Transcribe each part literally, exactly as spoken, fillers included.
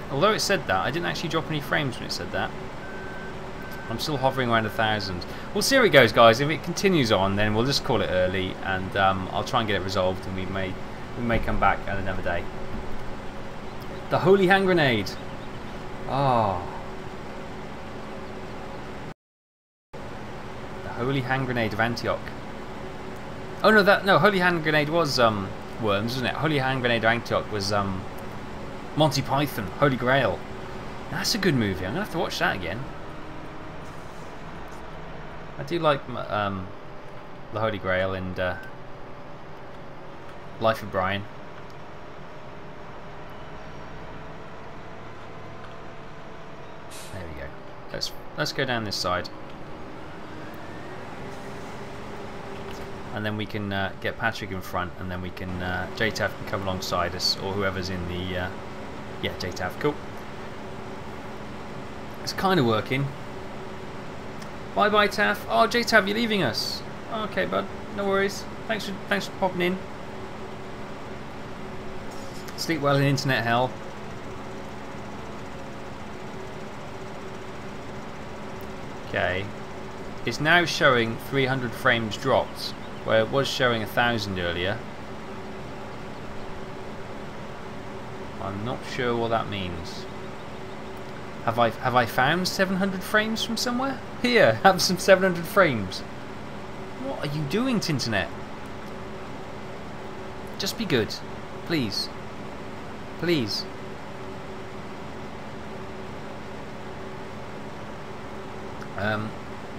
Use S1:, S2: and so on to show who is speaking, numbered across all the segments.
S1: Although it said that, I didn't actually drop any frames when it said that. I'm still hovering around a thousand. We'll see how it goes, guys. If it continues on, then we'll just call it early, and um, I'll try and get it resolved, and we may we may come back at another day. The holy hand grenade. Ah. Oh. The holy hand grenade of Antioch. Oh no, that no holy hand grenade was um Worms, wasn't it? Holy hand grenade of Antioch was um Monty Python, Holy Grail. That's a good movie. I'm gonna have to watch that again. I do like um, the Holy Grail and uh, Life of Brian. There we go. Let's let's go down this side, and then we can uh, get Patrick in front, and then we can uh, J Taff can come alongside us, or whoever's in the uh, yeah J Taff. Cool. It's kind of working. Bye bye Taff. Oh J Taff, you're leaving us. Oh, okay bud, no worries. Thanks for thanks for popping in. Sleep well in internet hell. Okay. It's now showing three hundred frames dropped, where it was showing a thousand earlier. I'm not sure what that means. Have I have I found seven hundred frames from somewhere? Here, have some seven hundred frames. What are you doing, Tinternet? Just be good, please, please. Um.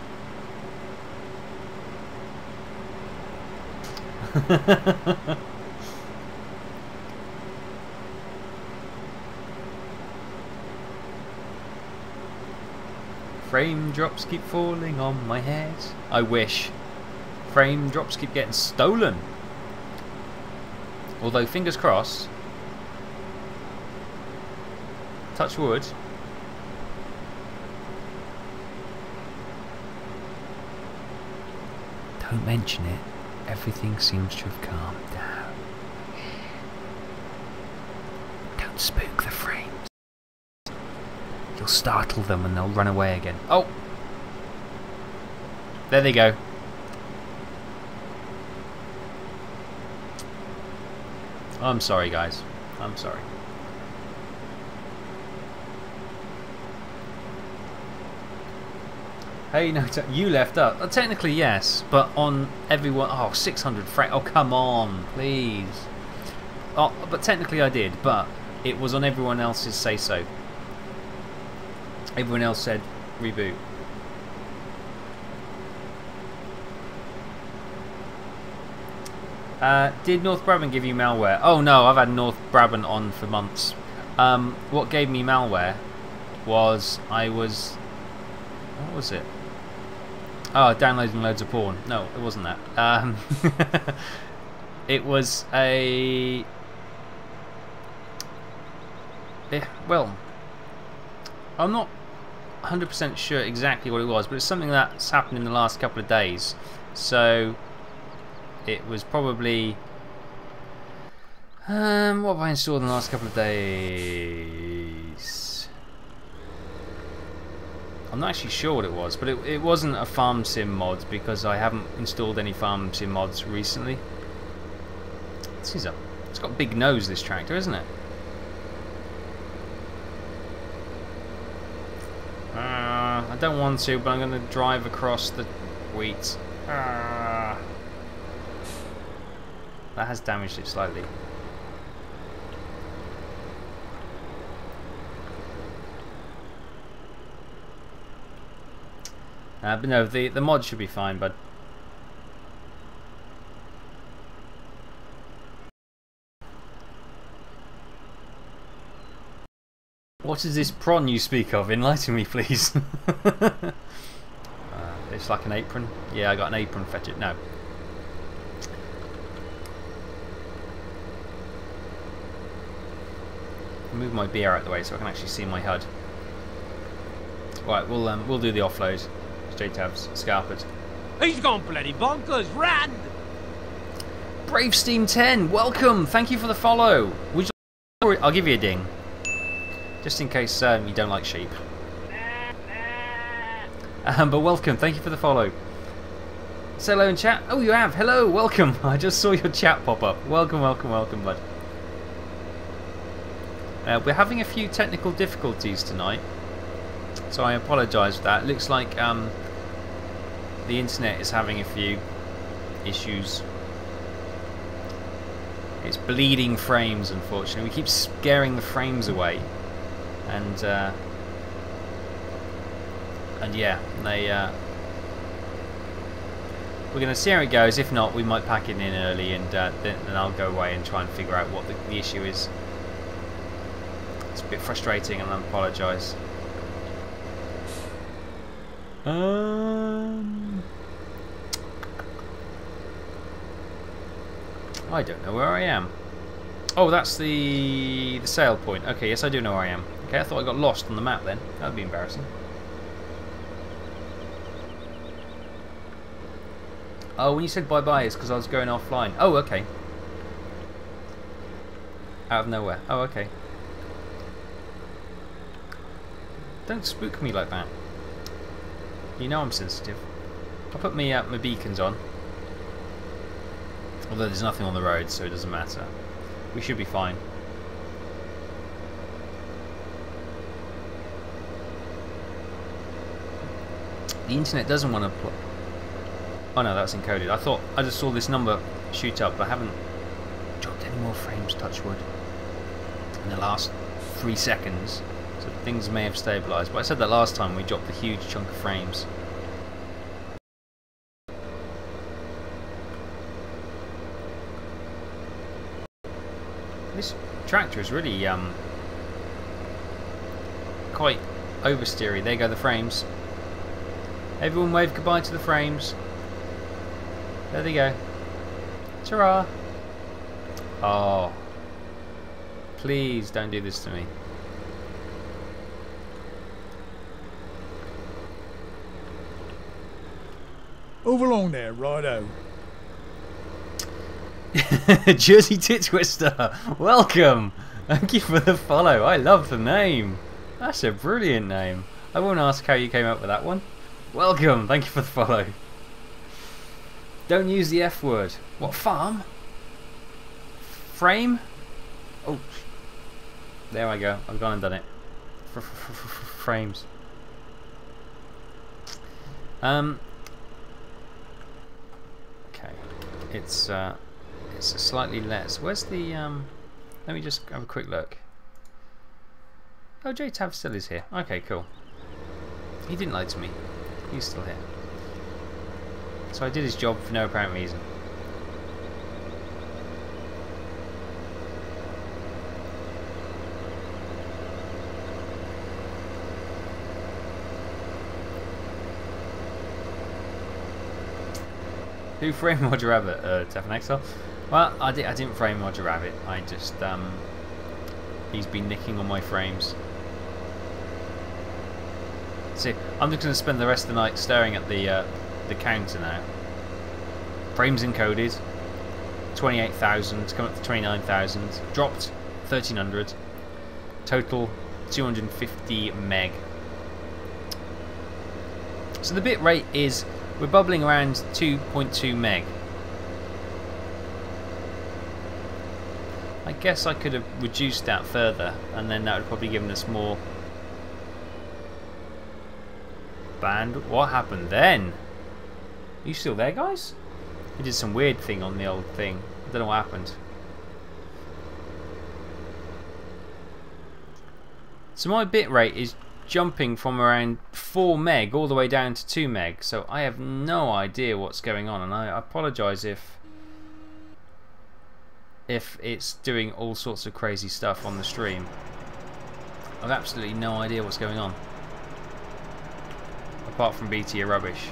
S1: Frame drops keep falling on my head. I wish. Frame drops keep getting stolen. Although, fingers crossed. Touch wood. Don't mention it. Everything seems to have calmed down. Don't spook the frames. You'll startle them and they'll run away again. Oh! There they go. I'm sorry, guys. I'm sorry. Hey, no, you left up. Uh, technically, yes, but on everyone. Oh, six hundred frames. Oh, come on, please. Oh, but technically, I did, but it was on everyone else's say so. Everyone else said reboot. Uh, did North Brabant give you malware? Oh no, I've had North Brabant on for months. Um, what gave me malware was I was... What was it? Oh, downloading loads of porn. No, it wasn't that. Um, it was a... Eh, well, I'm not one hundred percent sure exactly what it was, but it's something that's happened in the last couple of days. So it was probably um, what have I installed in the last couple of days? I'm not actually sure what it was, but it, it wasn't a farm sim mod because I haven't installed any farm sim mods recently. This is a, it's got a big nose, this tractor, isn't it? Uh, I don't want to, but I'm going to drive across the wheat. Uh, that has damaged it slightly. Uh, but no, the, the mod should be fine, bud. What is this prawn you speak of? Enlighten me, please. uh, it's like an apron. Yeah, I got an apron. Fetch it. No. Move my beer out of the way so I can actually see my H U D. Right, we'll um, we'll do the offload. J-Tabs, Scarpet.
S2: He's gone bloody bonkers, Rand!
S1: Brave Steam ten, welcome! Thank you for the follow. Would you like, I'll give you a ding. just in case um, you don't like sheep. Um, but welcome, thank you for the follow. Say hello in chat. Oh, you have. Hello, welcome. I just saw your chat pop up. Welcome, welcome, welcome, bud. Uh, we're having a few technical difficulties tonight, so I apologise for that. It looks like um, the internet is having a few issues. It's bleeding frames, unfortunately. We keep scaring the frames away, and uh, and yeah, they. Uh, we're going to see how it goes. If not, we might pack it in early, and uh, then, then I'll go away and try and figure out what the, the issue is. It's a bit frustrating, and I apologise. Um, I don't know where I am. Oh, that's the the sail point. Okay, yes, I do know where I am. Okay, I thought I got lost on the map then. That would be embarrassing. Oh, when you said bye-bye, it's because I was going offline. Oh, okay. Out of nowhere. Oh, okay. Don't spook me like that. You know I'm sensitive. I'll put me, uh, my beacons on. Although there's nothing on the road, so it doesn't matter. We should be fine. The internet doesn't want to put... Oh no, that's encoded. I thought I just saw this number shoot up, but I haven't dropped any more frames, touch wood, in the last three seconds. So things may have stabilised. But I said that last time we dropped a huge chunk of frames. This tractor is really um quite oversteery. There go the frames. Everyone wave goodbye to the frames. There they go. Ta-ra! Oh. Please don't do this to me.
S3: Move along there, righto.
S1: Jersey Tit Twister, welcome! Thank you for the follow. I love the name. That's a brilliant name. I won't ask how you came up with that one. Welcome, thank you for the follow. Don't use the F word. What, farm? Frame? Oh, there I go. I've gone and done it. F -f -f -f Frames. Um. Okay, it's uh, it's slightly less. Where's the um? Let me just have a quick look. Oh, J Taff still is here. Okay, cool. He didn't lie to me. He's still here. So I did his job for no apparent reason. Who framed Roger Rabbit? Uh, Taff and Exile? Well, I, di I didn't frame Roger Rabbit. I just, um... he's been nicking all my frames. See, I'm just going to spend the rest of the night staring at the, uh, the counter now. Frames encoded. twenty-eight thousand, coming up to twenty-nine thousand. Dropped thirteen hundred. Total two hundred fifty meg. So the bit rate is... we're bubbling around two point two meg. I guess I could have reduced that further, and then that would probably given us more band. What happened then? Are you still there, guys? He did some weird thing on the old thing. I don't know what happened. So my bit rate is jumping from around four meg all the way down to two meg, so I have no idea what's going on, and I apologise if if it's doing all sorts of crazy stuff on the stream. I've absolutely no idea what's going on, apart from B T are rubbish.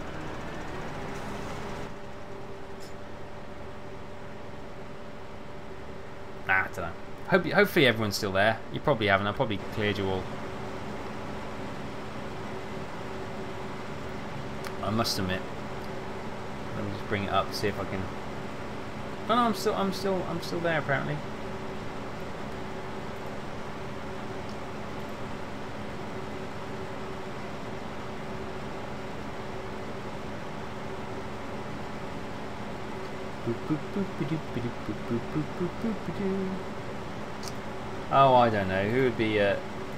S1: Nah, I don't know. Hope, hopefully everyone's still there. You probably haven't. I probably cleared you all. I must admit. Let me just bring it up, see if I can. Oh no, I'm still, I'm still, I'm still there apparently. Oh, I don't know. Who would be a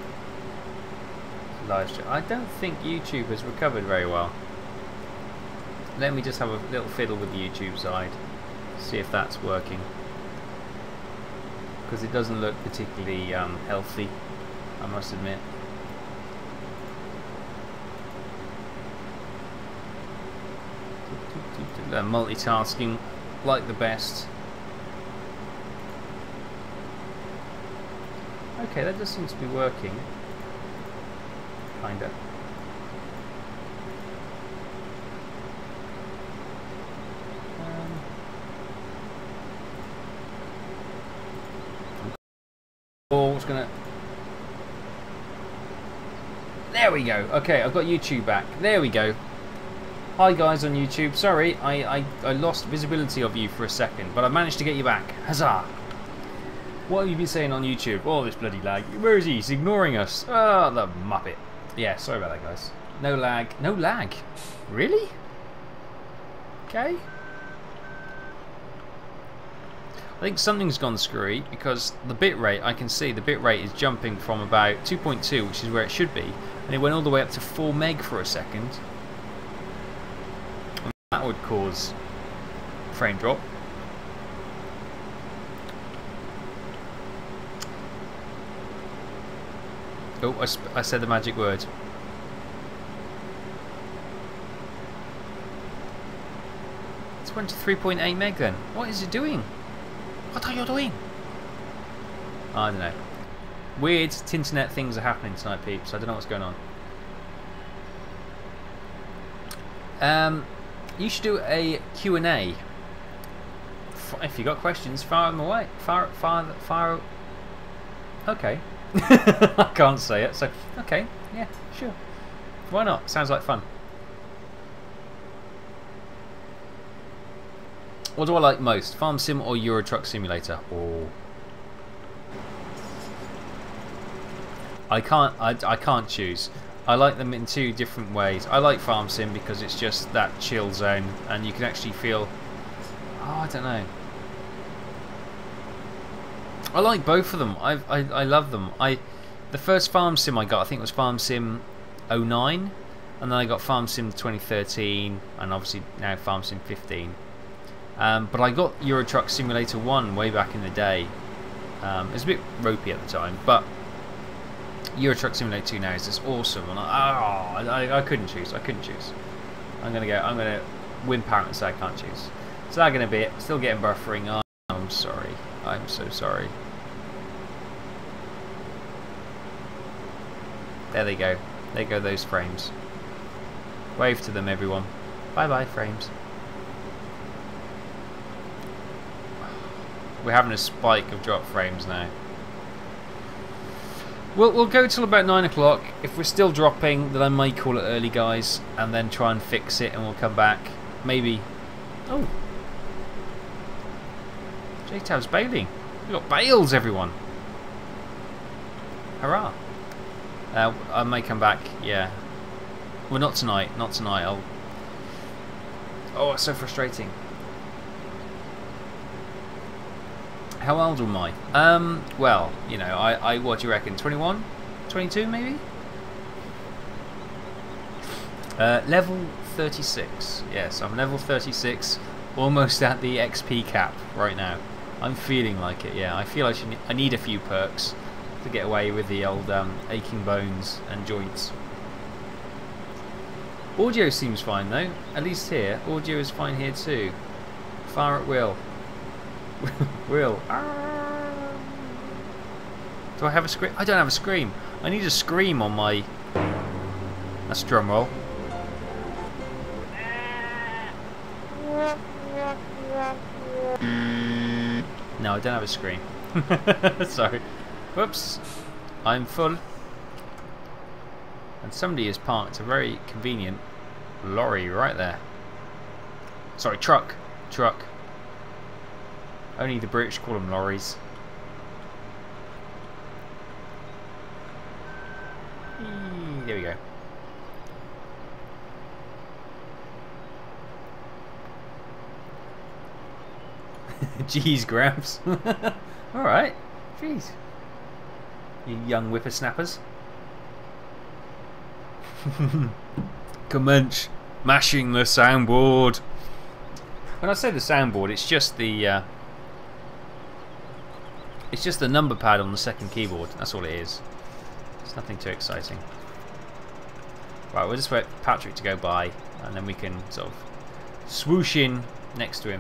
S1: live stream? I don't think YouTube has recovered very well. Let me just have a little fiddle with the YouTube side. See if that's working. Because it doesn't look particularly um, healthy, I must admit. Uh, multitasking like the best. Okay, that just seems to be working. Kinda. Um, oh, what's gonna... There we go. Okay, I've got YouTube back. There we go. Hi guys on YouTube. Sorry, I, I, I lost visibility of you for a second, but I managed to get you back. Huzzah! What have you been saying on YouTube? Oh, this bloody lag. Where is he? He's ignoring us. Oh, the muppet. Yeah, sorry about that, guys. No lag. No lag? Really? Okay. I think something's gone screwy because the bitrate, I can see the bitrate is jumping from about two point two, which is where it should be, and it went all the way up to four meg for a second. That would cause frame drop. Oh, I, sp I said the magic word. It's went to three point eight meg then. What is it doing? What are you doing? I don't know. Weird Tinternet things are happening tonight, peeps. I don't know what's going on. Um... You should do a Q and A. If you got questions, fire them away. Fire, fire, fire. Okay. I can't say it, so okay, yeah, sure. Why not? Sounds like fun. What do I like most? Farm Sim or Euro Truck Simulator? Oh. I can't. I, I can't choose. I like them in two different ways. I like Farm Sim because it's just that chill zone and you can actually feel... Oh, I don't know. I like both of them. I've, I I love them. I The first Farm Sim I got, I think it was Farm Sim oh nine. And then I got Farm Sim twenty thirteen. And obviously now Farm Sim fifteen. Um, but I got Euro Truck Simulator one way back in the day. Um, it was a bit ropey at the time. But... Euro Truck Simulator two now is just awesome, and I, oh, I, I couldn't choose. I couldn't choose. I'm gonna go. I'm gonna wimp out and say I can't choose. So that's gonna be it. Still getting buffering. Oh, I'm sorry. I'm so sorry. There they go. There go those frames. Wave to them, everyone. Bye bye, frames. We're having a spike of drop frames now. We'll, we'll go till about nine o'clock. If we're still dropping, then I may call it early, guys, and then try and fix it, and we'll come back. Maybe. Oh. J-Tab's bailing. We've got bails, everyone. Hurrah. Uh, I may come back, yeah. Well, not tonight. Not tonight. I'll... Oh, it's so frustrating. How old am I? Um, well, you know, I, I what do you reckon? twenty-one? twenty-two maybe? Uh, level thirty-six. Yes, I'm level thirty-six, almost at the X P cap right now. I'm feeling like it, yeah. I feel I should. I need a few perks to get away with the old um, aching bones and joints. Audio seems fine though, at least here. Audio is fine here too. Fire at will. Will. Do I have a scream? I don't have a scream. I need a scream on my... That's a drum roll. No, I don't have a scream. Sorry. Whoops. I'm full. And somebody has parked a very convenient lorry right there. Sorry, truck. Truck. Only the British call them lorries. Eee, there we go. Jeez, Gramps. Alright. Jeez. You young whippersnappers. Commence mashing the soundboard. When I say the soundboard, it's just the uh, it's just the number pad on the second keyboard. That's all it is. It's nothing too exciting. Right, we'll just wait for Patrick to go by, and then we can sort of swoosh in next to him.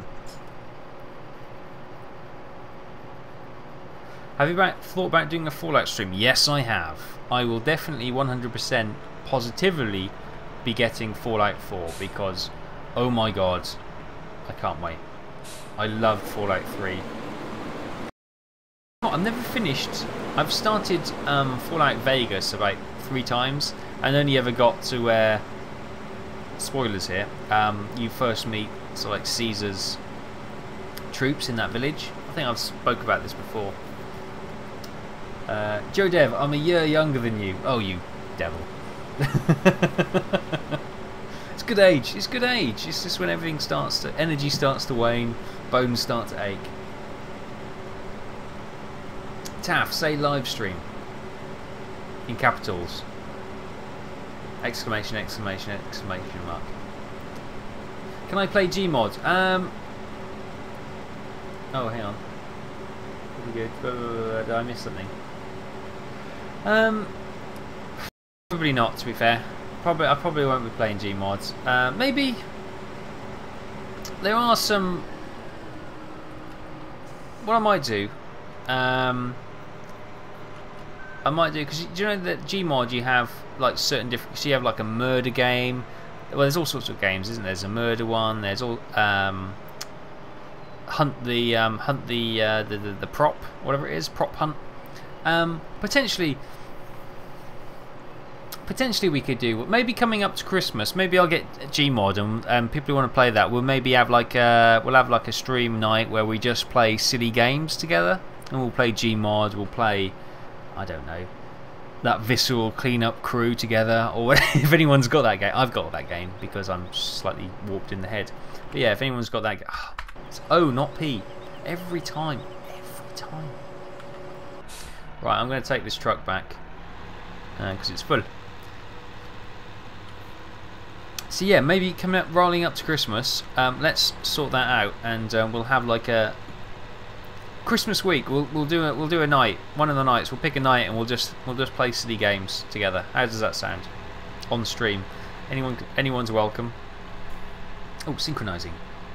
S1: Have you back, thought about doing a Fallout stream? Yes, I have. I will definitely one hundred percent positively be getting Fallout four because, oh my god, I can't wait. I love Fallout three. I've never finished. I've started um, Fallout Vegas about three times and only ever got to where, spoilers here, um, you first meet sort of like Caesar's troops in that village. I think I've spoke about this before. Uh, Joe Dev, I'm a year younger than you. Oh, you devil. It's good age. It's good age. It's just when everything starts to, energy starts to wane, bones start to ache. Taff, say live stream. In capitals. Exclamation, exclamation, exclamation mark. Can I play Gmod? Um. Oh, hang on. Pretty good. Did I miss something? Um. Probably not, to be fair. Probably, I probably won't be playing Gmods. Uh, maybe there are some. What I might do, um, I might do because do you know that Gmod you have like certain different. So you have like a murder game. Well, there's all sorts of games, isn't there? There's a murder one. There's all um, hunt the um, hunt the, uh, the the the prop, whatever it is, prop hunt. Um, potentially. Potentially we could do maybe coming up to Christmas. Maybe I'll get Gmod and um, people who want to play that. We'll maybe have like a we'll have like a stream night where we just play silly games together, and we'll play Gmod. We'll play I don't know that Visceral Cleanup Crew together, or if anyone's got that game. I've got that game because I'm slightly warped in the head. But yeah, if anyone's got that, oh, it's O not P every time, every time. Right, I'm going to take this truck back because uh, it's full. So yeah, maybe coming up, rolling up to Christmas. Um, let's sort that out, and uh, we'll have like a Christmas week. We'll we'll do a we'll do a night. One of the nights we'll pick a night, and we'll just we'll just play silly games together. How does that sound? On the stream, anyone anyone's welcome. Oh, synchronizing.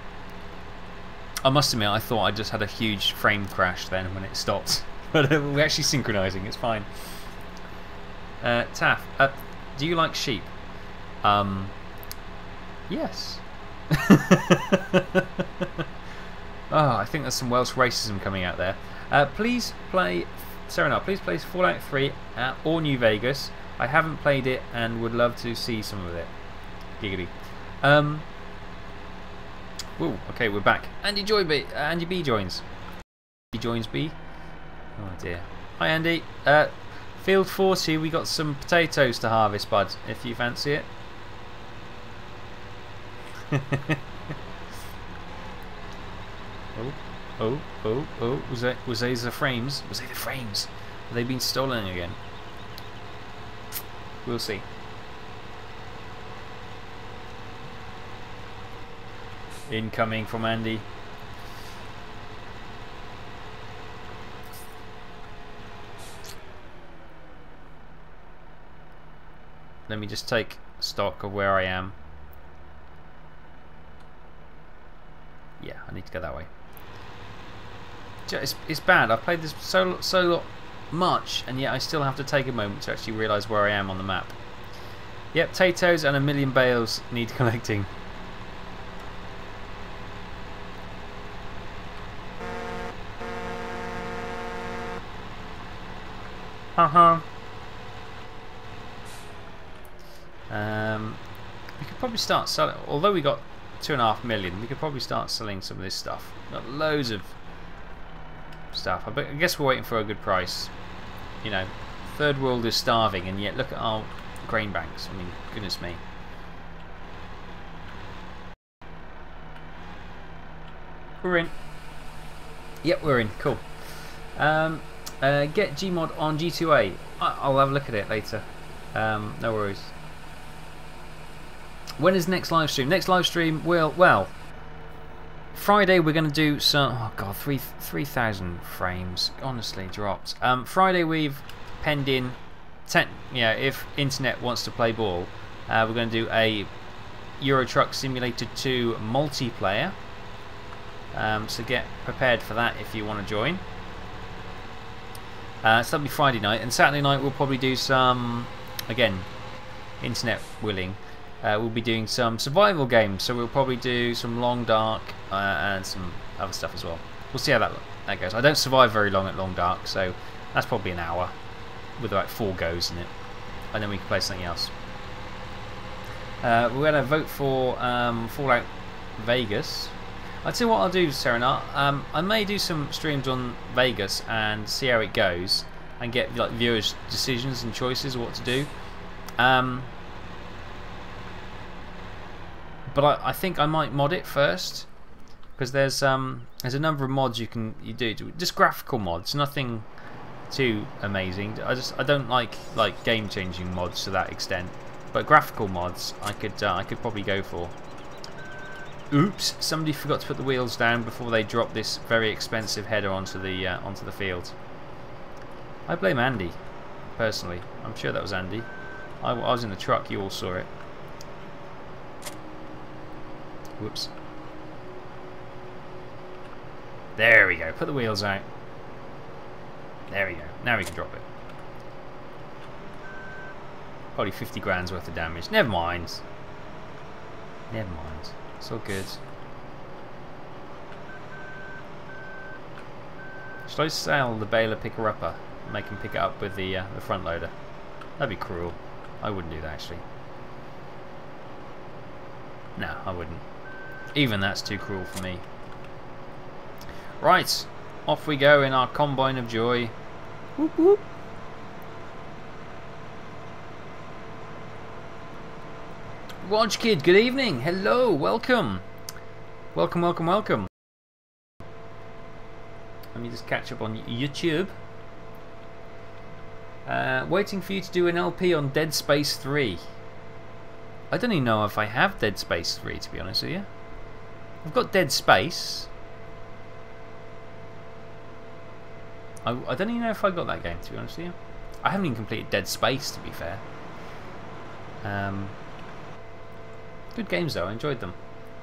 S1: I must admit, I thought I just had a huge frame crash then when it stopped, but uh, we're actually synchronizing. It's fine. Uh, Taff, uh, do you like sheep? Um. Yes. Oh, I think there's some Welsh racism coming out there. Uh, please play, Serenade, please play Fallout three at, or New Vegas. I haven't played it and would love to see some of it. Giggity. Um. Whoa, okay, we're back. Andy Joy B, uh, Andy B joins. He joins B. Oh dear. Hi Andy. Uh, Field forty, we got some potatoes to harvest, bud, if you fancy it. oh, oh, oh, oh, was that was they the frames? Was they the frames? Have they been stolen again? We'll see. Incoming from Andy. Let me just take stock of where I am. Yeah, I need to go that way. It's, it's bad. I've played this so so much, and yet I still have to take a moment to actually realise where I am on the map. Yep, potatoes and a million bales need collecting. Uh-huh. Um, we could probably start selling, although we got two and a half million, we could probably start selling some of this stuff. Got loads of stuff. I guess we're waiting for a good price. You know, third world is starving, and yet look at our grain banks. I mean, goodness me. We're in. Yep, we're in. Cool. Um, uh, get Gmod on G two A. I I'll have a look at it later. Um, no worries. When is next live stream? Next live stream will well. Friday we're going to do some. Oh god, three three thousand frames. Honestly, dropped. Um, Friday we've penned in. Ten, yeah, if internet wants to play ball, uh, we're going to do a Euro Truck Simulator two multiplayer. Um, so get prepared for that if you want to join. Uh, so that'll be Friday night, and Saturday night we'll probably do some, again, internet willing. Uh, we'll be doing some survival games, so we'll probably do some Long Dark uh, and some other stuff as well. We'll see how that that goes. I don't survive very long at Long Dark, so that's probably an hour with like four goes in it, and then we can play something else. Uh, we're going to vote for um, Fallout Vegas. I'll tell you what I'll do, Serenat. Um, I may do some streams on Vegas and see how it goes, and get like viewers' decisions and choices of what to do. Um, but I, I think I might mod it first, because there's um there's a number of mods you can you do, just graphical mods, nothing too amazing. I just I don't like like game-changing mods to that extent, but graphical mods I could uh, I could probably go for. Oops! Somebody forgot to put the wheels down before they dropped this very expensive header onto the uh, onto the field. I blame Andy, personally. I'm sure that was Andy. I, I was in the truck. You all saw it. Whoops. There we go. Put the wheels out. There we go. Now we can drop it. Probably fifty grand's worth of damage. Never mind. Never mind. It's all good. Should I sell the baler picker-upper and make him pick it up with the uh, the front loader? That'd be cruel. I wouldn't do that actually. No, I wouldn't. Even that's too cruel for me. Right, off we go in our combine of joy. Whoop whoop. Watch Kid, good evening. Hello, welcome. Welcome, welcome, welcome. Let me just catch up on YouTube. Uh, waiting for you to do an L P on Dead Space three. I don't even know if I have Dead Space three, to be honest with you. I've got Dead Space. I, I don't even know if I got that game, to be honest with you. I haven't even completed Dead Space, to be fair. Um... Good games though, I enjoyed them.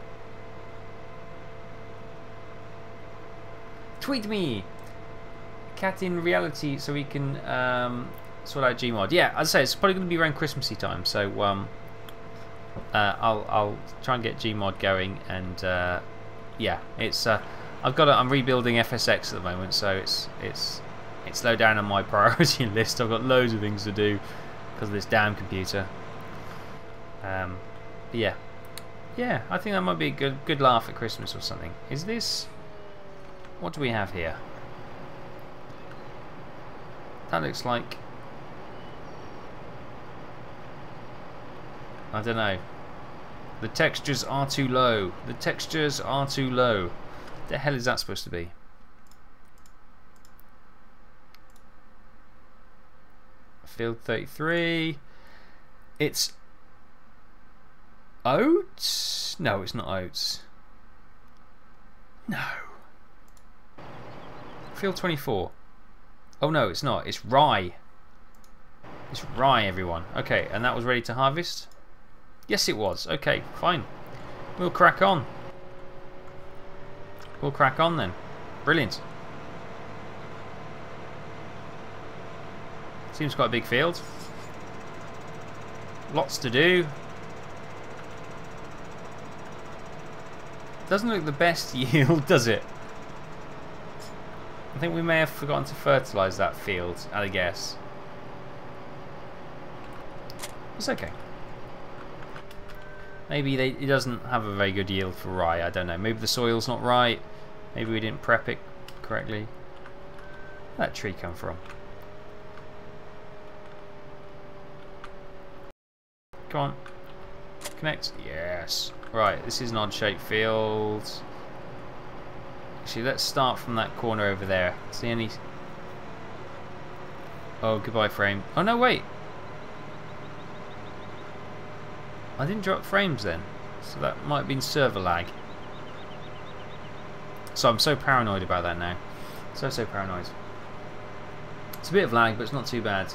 S1: Tweet me! Cat in reality so we can um, sort out Gmod. Yeah, as I say, it's probably going to be around Christmassy time, so um, uh, I'll, I'll try and get Gmod going, and uh, yeah, it's uh, I've got a, I'm rebuilding F S X at the moment, so it's it's it's low down on my priority list. I've got loads of things to do because of this damn computer. Um, But yeah, yeah, I think that might be a good good laugh at Christmas or something. Is this? What do we have here? That looks like, I don't know. The textures are too low. The textures are too low. The hell is that supposed to be? Field thirty-three. It's oats? No, it's not oats. No. Field twenty-four. Oh no, it's not. It's rye. It's rye, everyone. Okay, and that was ready to harvest? Yes, it was. Okay, fine. We'll crack on. We'll crack on then. Brilliant. Seems quite a big field. Lots to do. Doesn't look the best yield, does it? I think we may have forgotten to fertilise that field, I guess. It's okay. Maybe they, it doesn't have a very good yield for rye, I don't know. Maybe the soil's not right. Maybe we didn't prep it correctly. Where'd that tree come from? Come on. Connect. Yes. Right, this is an odd shaped field. Actually, let's start from that corner over there. See any... Oh, goodbye frame. Oh, no, wait. I didn't drop frames then. So that might have been server lag. So I'm so paranoid about that now. So, so paranoid. It's a bit of lag, but it's not too bad.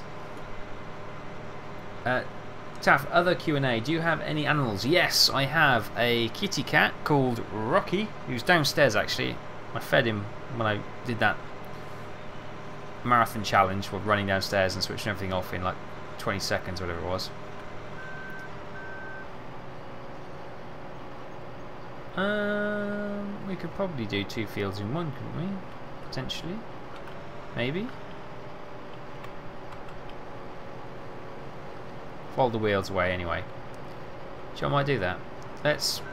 S1: Uh, Taff, other Q and A. Do you have any animals? Yes, I have a kitty cat called Rocky, who's downstairs actually. I fed him when I did that marathon challenge for running downstairs and switching everything off in like twenty seconds, whatever it was. Um, we could probably do two fields in one, couldn't we? Potentially. Maybe. Fold the wheels away anyway. Sure, I might do that. Let's...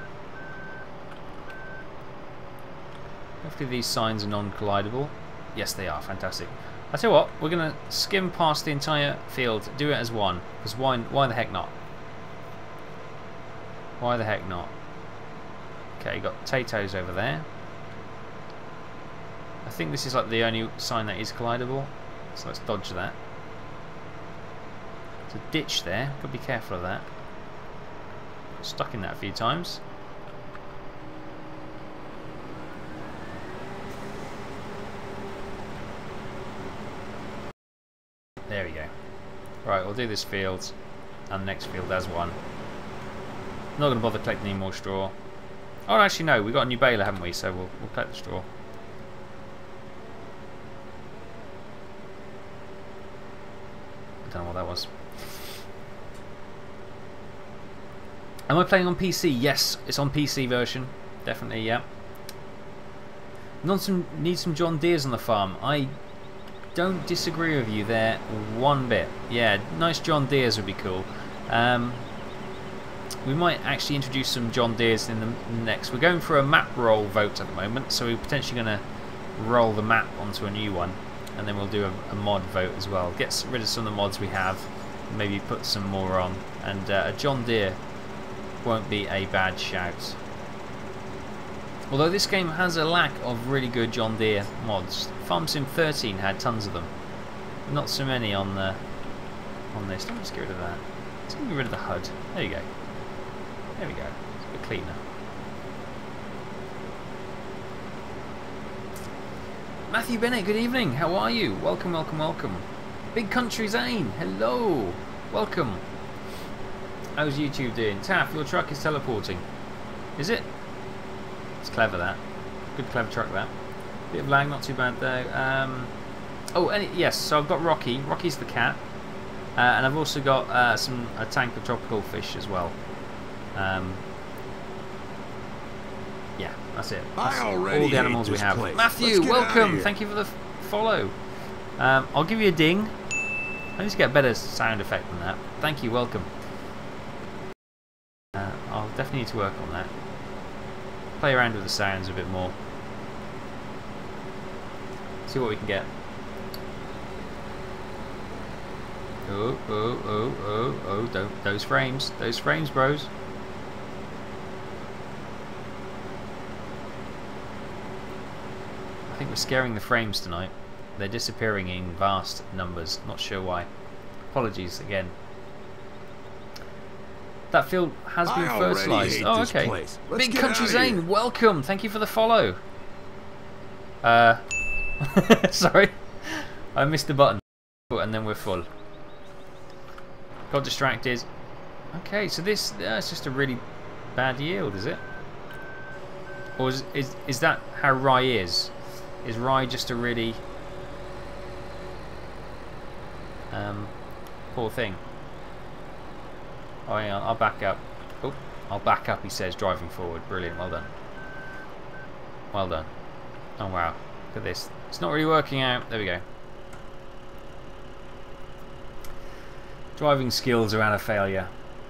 S1: Hopefully these signs are non-collidable. Yes, they are. Fantastic. I tell you what, we're going to skim past the entire field. Do it as one. Because why, why the heck not? Why the heck not? Okay, got potatoes over there. I think this is like the only sign that is collidable. So let's dodge that. There's a ditch there. Got to be careful of that. Stuck in that a few times. There we go. Right, we'll do this field and the next field as one. Not going to bother collecting any more straw. Oh, actually no, we've got a new baler, haven't we? So we'll, we'll collect the straw. I don't know what that was. Am I playing on P C? Yes, it's on P C version. Definitely, yeah. Not some, need some John Deeres on the farm. I don't disagree with you there one bit. Yeah, nice John Deeres would be cool. Um, we might actually introduce some John Deeres in the next. We're going for a map roll vote at the moment, so we're potentially going to roll the map onto a new one, and then we'll do a, a mod vote as well. Get rid of some of the mods we have, maybe put some more on, and uh, a John Deere won't be a bad shout. Although this game has a lack of really good John Deere mods. Farm Sim thirteen had tons of them. Not so many on the on this. Let's get rid of that. Let's get rid of the H U D. There you go. There we go. It's a bit cleaner. Matthew Bennett, good evening. How are you? Welcome, welcome, welcome. Big Country Zane, hello. Welcome. How's YouTube doing? Taff, your truck is teleporting. Is it? It's clever, that. Good clever truck, that. Bit of lag, not too bad though. Um, oh, and yes, so I've got Rocky. Rocky's the cat. Uh, and I've also got uh, some a tank of tropical fish as well. Um, yeah, that's it. That's all the animals we have.
S4: Place.
S1: Matthew, welcome. Thank you for the f follow. Um, I'll give you a ding. I need to get a better sound effect than that. Thank you, welcome. Uh, I'll definitely need to work on that. Play around with the sounds a bit more. See what we can get. Oh, oh, oh, oh, oh, don't, those frames. Those frames, bros. I think we're scaring the frames tonight. They're disappearing in vast numbers. Not sure why. Apologies again. That field has been fertilised. Oh, okay. Big Country Zane, welcome. Thank you for the follow. Uh, sorry, I missed the button. And then we're full. Got distracted. Okay, so this uh, it's just a really bad yield, is it? Or is is is that how rye is? Is rye just a really um poor thing? Oh, hang on, I'll back up. Oh, I'll back up, he says, driving forward. Brilliant, well done. Well done. Oh, wow. Look at this. It's not really working out. There we go. Driving skills around a failure.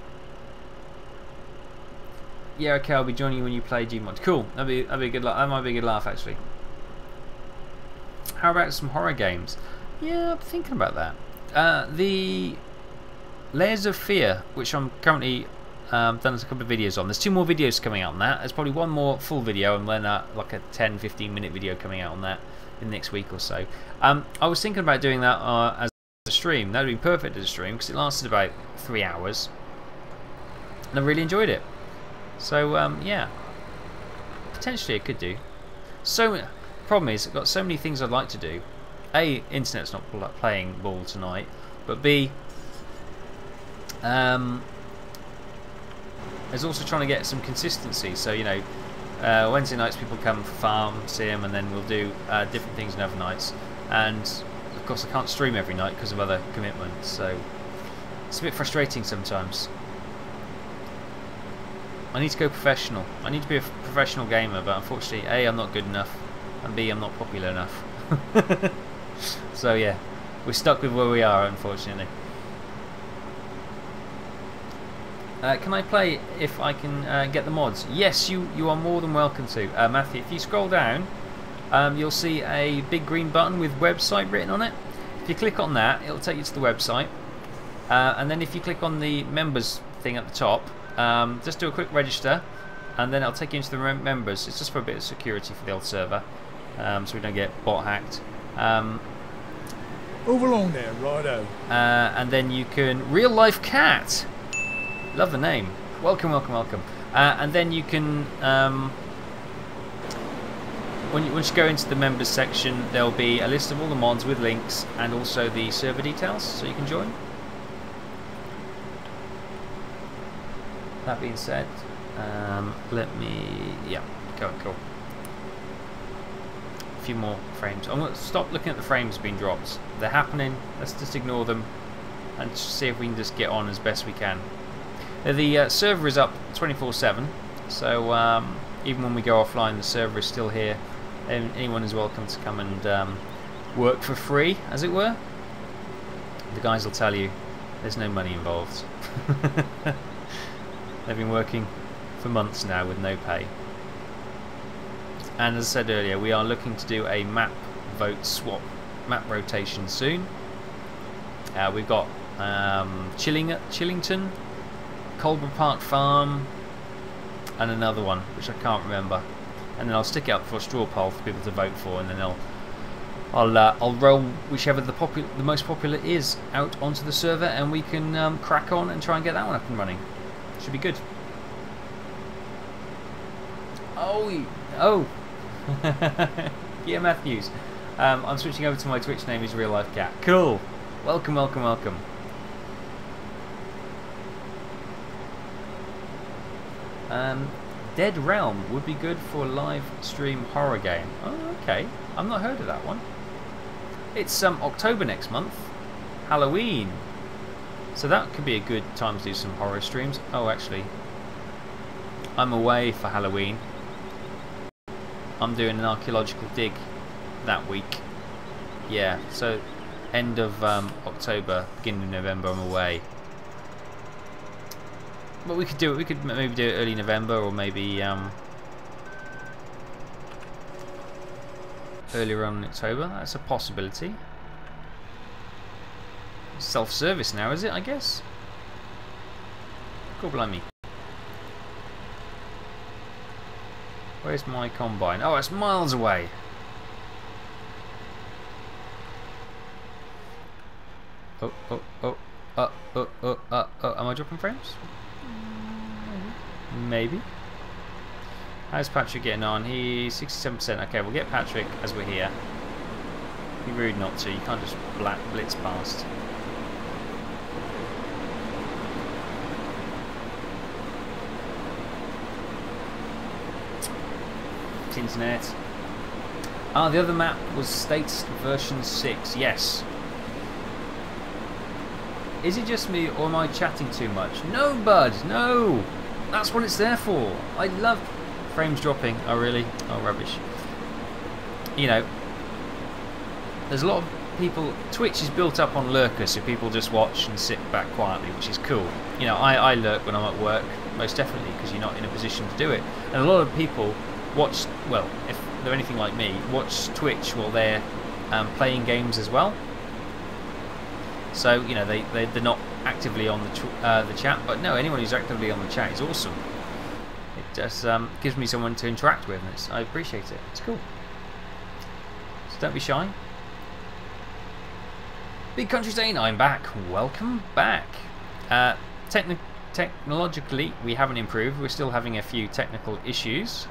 S1: Yeah, okay, I'll be joining you when you play Gmod. Cool, that'd be, that'd be a good laugh. That might be a good laugh, actually. How about some horror games? Yeah, I'm thinking about that. Uh, the... Layers of Fear, which I'm currently um, done a couple of videos on. There's two more videos coming out on that. There's probably one more full video and then uh, like a ten fifteen minute video coming out on that in the next week or so. Um, I was thinking about doing that uh, as a stream. That would be perfect as a stream because it lasted about three hours and I really enjoyed it. So um, yeah, potentially I could do. So problem is I've got so many things I'd like to do. A, internet's not playing ball tonight, but B, um, there's also trying to get some consistency. So you know, uh, Wednesday nights people come for farm sim, and then we'll do uh, different things on other nights. And of course, I can't stream every night because of other commitments. So it's a bit frustrating sometimes. I need to go professional. I need to be a professional gamer, but unfortunately, A, I'm not good enough, and B, I'm not popular enough. So yeah, we're stuck with where we are, unfortunately. Uh, can I play if I can uh, get the mods? Yes, you you are more than welcome to. Uh, Matthew, if you scroll down, um, you'll see a big green button with website written on it. If you click on that, it'll take you to the website. Uh, and then if you click on the members thing at the top, um, just do a quick register, and then it'll take you into the mem members. It's just for a bit of security for the old server, um, so we don't get bot hacked. Um,
S3: Over along there, righto.
S1: uh, and then you can real life cat. Love the name. Welcome, welcome, welcome. Uh, and then you can, um, when you, once you go into the members section, there'll be a list of all the mods with links and also the server details, so you can join. That being said, um, let me, yeah, go, cool. A few more frames. I'm going to stop looking at the frames being dropped. They're happening. Let's just ignore them and just see if we can just get on as best we can. The uh, server is up twenty-four seven, so um, even when we go offline, the server is still here. And anyone is welcome to come and um, work for free, as it were. The guys will tell you there's no money involved. They've been working for months now with no pay. And as I said earlier, we are looking to do a map vote swap, map rotation soon. Uh, we've got um, Chilling Chillington, Colburn Park Farm, and another one which I can't remember. And then I'll stick it up for a straw poll for people to vote for, and then I'll I'll uh, I'll roll whichever the popular, the most popular is out onto the server, and we can um, crack on and try and get that one up and running. Should be good. Oh, oh. Yeah, Matthews. Um, I'm switching over to my Twitch name is Real Life Cat. Cool. Welcome, welcome, welcome. Um, Dead Realm would be good for a live stream horror game. Oh, okay. I've not heard of that one. It's um, October next month. Halloween. So that could be a good time to do some horror streams. Oh, actually, I'm away for Halloween. I'm doing an archaeological dig that week. Yeah, so end of um, October, beginning of November, I'm away. But we could do it. We could maybe do it early November, or maybe um, earlier on in October. That's a possibility. Self-service now, is it? I guess. God blimey. Where's my combine? Oh, it's miles away. Oh, oh, oh, uh, oh, oh, uh, oh. Am I dropping frames? Maybe. How's Patrick getting on? He's sixty-seven percent. Okay, we'll get Patrick as we're here. Be rude not to. You can't just black blitz past. Internet. Ah, the other map was States version six. Yes. Is it just me, or am I chatting too much? No, bud. No. That's what it's there for. I love frames dropping. Oh, really? Oh, rubbish. You know, there's a lot of people. Twitch is built up on lurkers, so people just watch and sit back quietly, which is cool. You know, I, I lurk when I'm at work, most definitely, because you're not in a position to do it. And a lot of people watch, well, if they're anything like me, watch Twitch while they're um, playing games as well. So, you know, they, they, they're not actively on the ch uh, the chat, but no, anyone who's actively on the chat is awesome. It just um, gives me someone to interact with, and it's, I appreciate it. It's cool. So don't be shy. Big Country Zane, I'm back. Welcome back. Uh, techni technologically, we haven't improved. We're still having a few technical issues.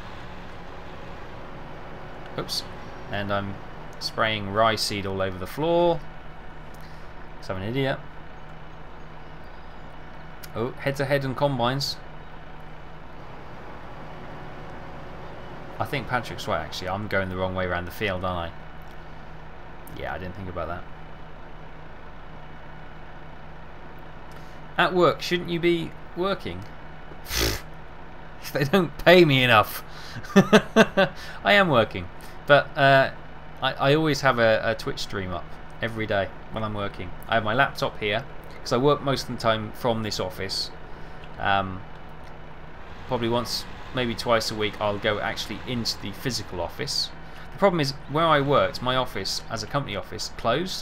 S1: Oops. And I'm spraying rye seed all over the floor. Because I'm an idiot. Oh, head to head and combines. I think Patrick's right, actually. I'm going the wrong way around the field, aren't I? Yeah, I didn't think about that. At work, shouldn't you be working? They don't pay me enough. I am working. But uh, I, I always have a, a Twitch stream up every day when I'm working. I have my laptop here, because I work most of the time from this office. Um, probably once, maybe twice a week, I'll go actually into the physical office. The problem is, where I worked, my office, as a company office, closed.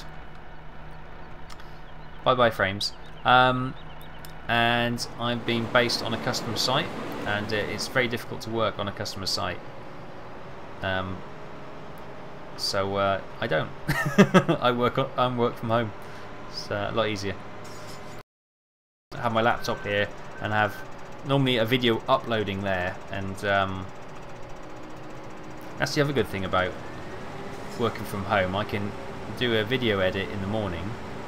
S1: Bye-bye frames. Um, and I've been based on a customer site, and uh, it's very difficult to work on a customer site. Um, so uh, I don't. I work on, I work from home. It's uh, a lot easier. I have my laptop here and have normally a video uploading there, and um, that's the other good thing about working from home. I can do a video edit in the morning.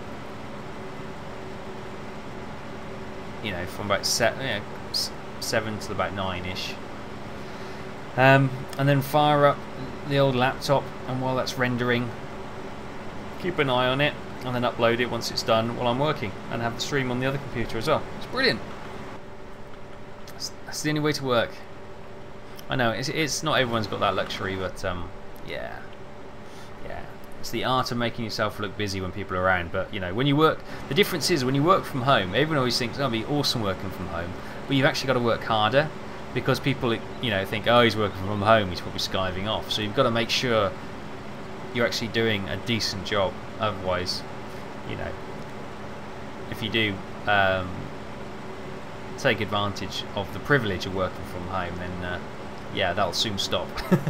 S1: You know, from about seven, you know, seven to about nine-ish, um, and then fire up the old laptop, and while that's rendering, keep an eye on it, and then upload it once it's done while I'm working, and have the stream on the other computer as well. It's brilliant. That's, that's the only way to work. I know it's, it's not everyone's got that luxury, but um, yeah, yeah. It's the art of making yourself look busy when people are around. But you know, when you work, the difference is when you work from home, everyone always thinks, "Oh, it'll be awesome working from home," but you've actually got to work harder, because people, you know, think, "Oh, he's working from home, he's probably skiving off." So you've got to make sure you're actually doing a decent job. Otherwise, you know, if you do um, take advantage of the privilege of working from home, then uh, yeah, that'll soon stop.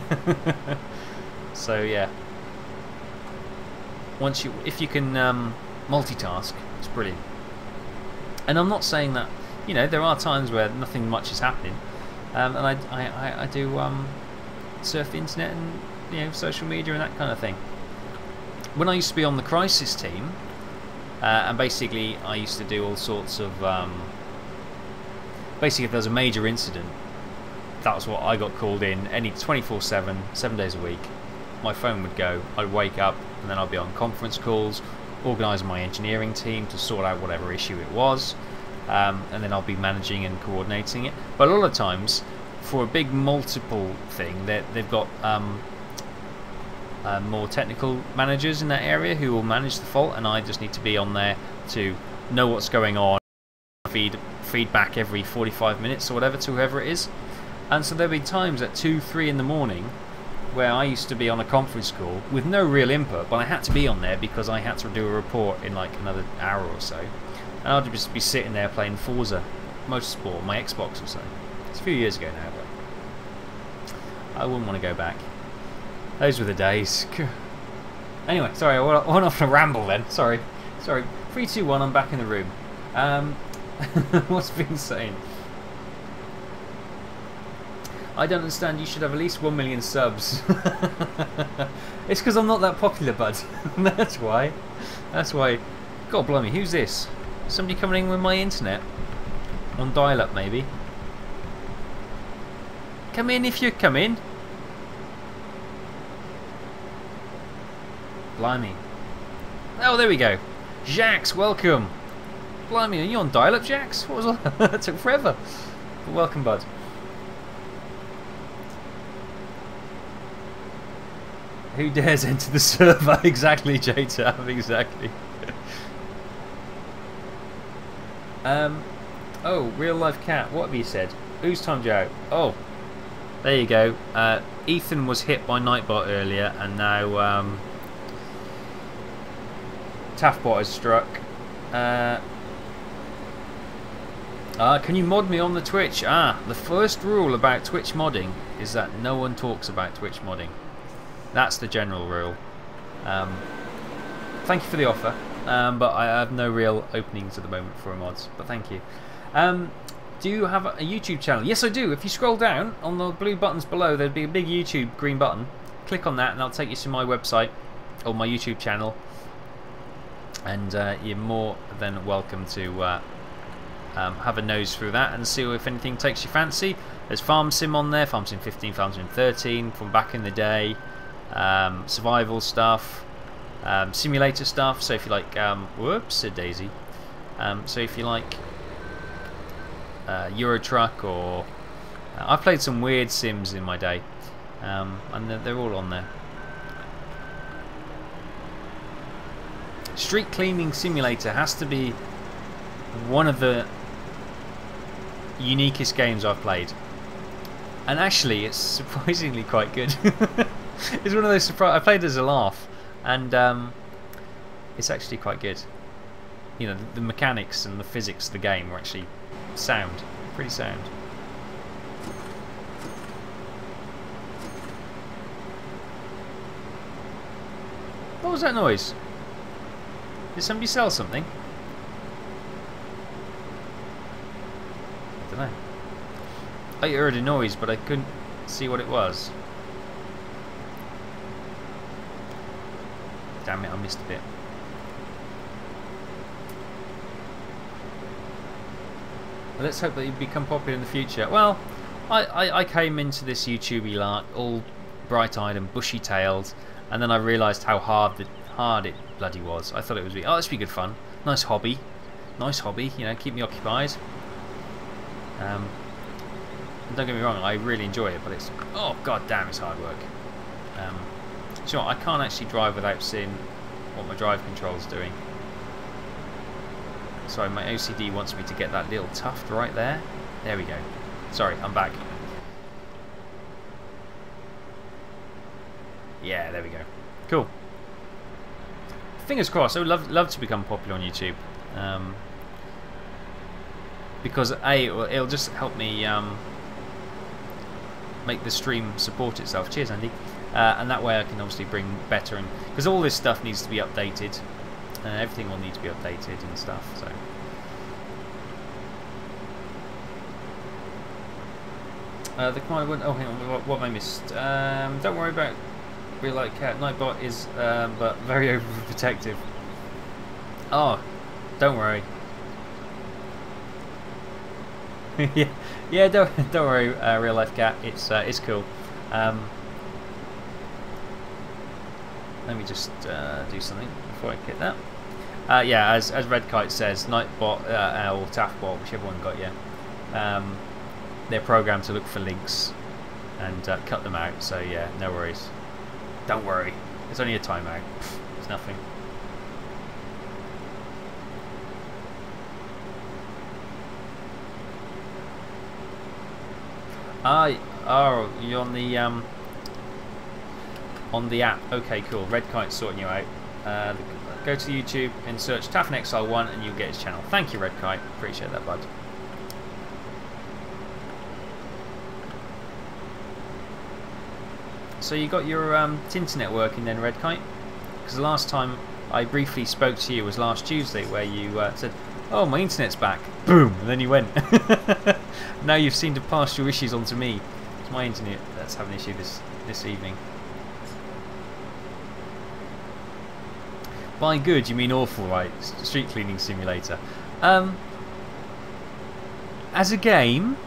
S1: So yeah. Once you, if you can um, multitask, it's brilliant. And I'm not saying that, you know, there are times where nothing much is happening, um, and I, I, I do um, surf the internet and, you know, social media and that kind of thing. When I used to be on the crisis team, uh, and basically I used to do all sorts of, um, basically if there's a major incident, that was what I got called in, any twenty-four seven, seven days a week. My phone would go, I'd wake up, and then I'd be on conference calls, organising my engineering team to sort out whatever issue it was, um, and then I'll be managing and coordinating it. But a lot of times, for a big multiple thing, they've got um, uh, more technical managers in that area who will manage the fault, and I just need to be on there to know what's going on, feed feedback every forty-five minutes or whatever to whoever it is. And so there'll be times at two, three in the morning where I used to be on a conference call with no real input, but I had to be on there because I had to do a report in like another hour or so, and I'd just be sitting there playing Forza Motorsport on my Xbox or so. It's a few years ago now, but I wouldn't want to go back. Those were the days. Anyway, sorry, I went off on a ramble then. Sorry, sorry. Three, two, one. I'm back in the room. Um, what's been saying? I don't understand, you should have at least one million subs. It's because I'm not that popular, bud. That's why. That's why. God blimey, who's this? Somebody coming in with my internet? On dial-up, maybe? Come in if you come in. Blimey. Oh, there we go. Jax, welcome. Blimey, are you on dial-up, Jax? What was that? That took forever. But welcome, bud. Who dares enter the server? Exactly, J-Taff, exactly. um, oh, real life cat, what have you said? Who's timed you out? Oh, there you go. Uh, Ethan was hit by Nightbot earlier, and now um, Taffbot has struck. Uh, Uh, can you mod me on the Twitch? Ah, the first rule about Twitch modding is that no one talks about Twitch modding. That's the general rule. Um, thank you for the offer, um, but I have no real openings at the moment for mods. But thank you. Um, do you have a YouTube channel? Yes, I do. If you scroll down on the blue buttons below, there'll be a big YouTube green button. Click on that, and that'll take you to my website or my YouTube channel. And uh, you're more than welcome to. Uh, Um, have a nose through that and see if anything takes your fancy. There's Farm Sim on there, Farm Sim fifteen, Farm Sim thirteen from back in the day, um, survival stuff, um, simulator stuff. So if you like, um, whoops, a daisy. Um, so if you like uh, Euro Truck, or uh, I've played some weird sims in my day, um, and they're, they're all on there. Street Cleaning Simulator has to be one of the uniquest games I've played, and actually it's surprisingly quite good. It's one of those surprise. I played it as a laugh, and um, it's actually quite good. You know, the, the mechanics and the physics of the game are actually sound, pretty sound. What was that noise? Did somebody sell something? I don't know. I heard a noise, but I couldn't see what it was. Damn it, I missed a bit. Well, let's hope that you become popular in the future. Well, I, I, I came into this YouTubey lark all bright-eyed and bushy-tailed, and then I realised how hard the hard it bloody was. I thought it was be oh, this would be good fun, nice hobby, nice hobby. You know, keep me occupied. Um, don't get me wrong, I really enjoy it, but it's oh god damn, it's hard work. Um, so I can't actually drive without seeing what my drive control's doing. Sorry, my O C D wants me to get that little tuft right there. There we go. Sorry, I'm back. Yeah, there we go. Cool. Fingers crossed. I would love love to become popular on YouTube, um, because a it'll, it'll just help me um, make the stream support itself. Cheers, Andy. Uh, and that way I can obviously bring better, and because all this stuff needs to be updated. Uh, everything will need to be updated and stuff. So. Uh, the commander went. Oh, hang on. What, what have I missed? Um, don't worry about. Real light cat. Nightbot is, um, but very overprotective. Oh, don't worry. yeah, yeah. Don't don't worry. Uh, real life cat. It's uh, it's cool. Um, let me just uh, do something before I get that. Uh, yeah, as as Red Kite says, Nightbot uh, or Taffbot, whichever one got you. Um, they're programmed to look for links and uh, cut them out. So yeah, no worries. Don't worry, it's only a timeout. It's nothing. Ah, oh, you're on the um, on the app. Okay, cool. Red Kite's sorting you out. Uh, go to YouTube and search Taff and Exile one, and you'll get his channel. Thank you, Red Kite. Appreciate that, bud. So you got your um, Tinternet working then, Red Kite? Because the last time I briefly spoke to you was last Tuesday, where you uh, said, "Oh, my internet's back." Boom, and then you went. Now you've seemed to pass your issues on to me. It's my internet that's having an issue this this evening. By good, you mean awful, right? Street Cleaning Simulator. Um, as a game,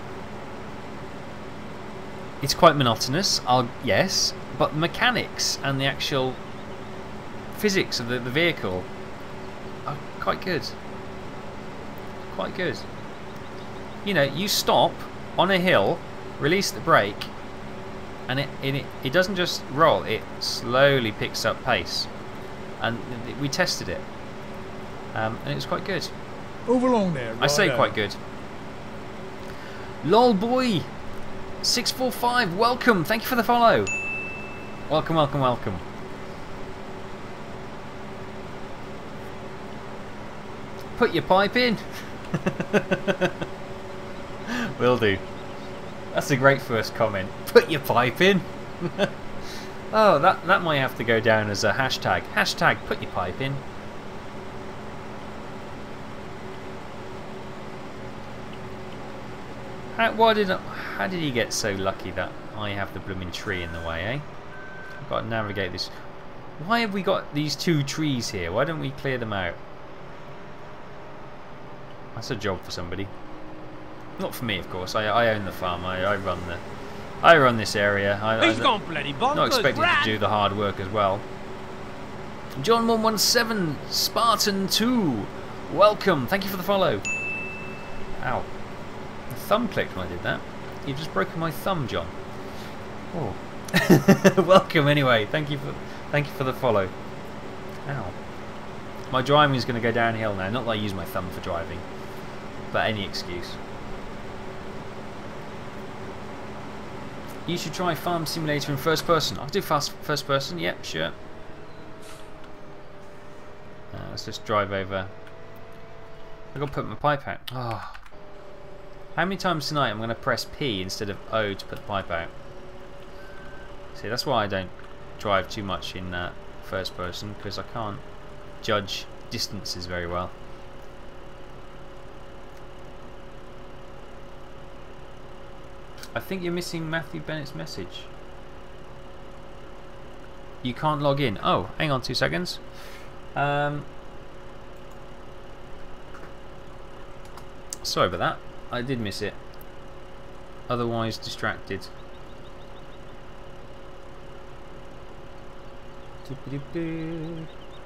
S1: it's quite monotonous, I'll, yes, but the mechanics and the actual physics of the, the vehicle are quite good. Quite good. You know, you stop on a hill, release the brake, and it, it, it doesn't just roll, it slowly picks up pace. And we tested it, um, and it was quite good.
S3: Move along there.
S1: I say
S3: right
S1: quite
S3: out.
S1: good. Lol boy! six four five, welcome, thank you for the follow. Welcome, welcome, welcome. Put your pipe in. Will do. That's a great first comment. Put your pipe in. Oh, that, that might have to go down as a hashtag. Hashtag put your pipe in. How, why did, how did he get so lucky that I have the blooming tree in the way, eh? I've got to navigate this. Why have we got these two trees here? Why don't we clear them out? That's a job for somebody. Not for me, of course. I, I own the farm. I, I run the, I run this area. I,
S2: He's
S1: I'm
S2: gone bloody bonkers.
S1: not expected
S2: Rat.
S1: to do the hard work as well. John one one seven Spartan two, welcome. Thank you for the follow. Ow! My thumb clicked when I did that. You've just broken my thumb, John. Oh. Welcome anyway. Thank you for, thank you for the follow. Ow! My driving is going to go downhill now. Not that I use my thumb for driving, but any excuse. You should try Farm Simulator in first person. I'll do fast first person. Yep, sure. Uh, let's just drive over. I've got to put my pipe out. Oh. How many times tonight I'm going to press P instead of O to put the pipe out? See, that's why I don't drive too much in uh, first person, because I can't judge distances very well. I think you're missing Matthew Bennett's message. You can't log in. Oh, hang on two seconds. Um, sorry about that. I did miss it. Otherwise distracted. Doop-a-doop-doo.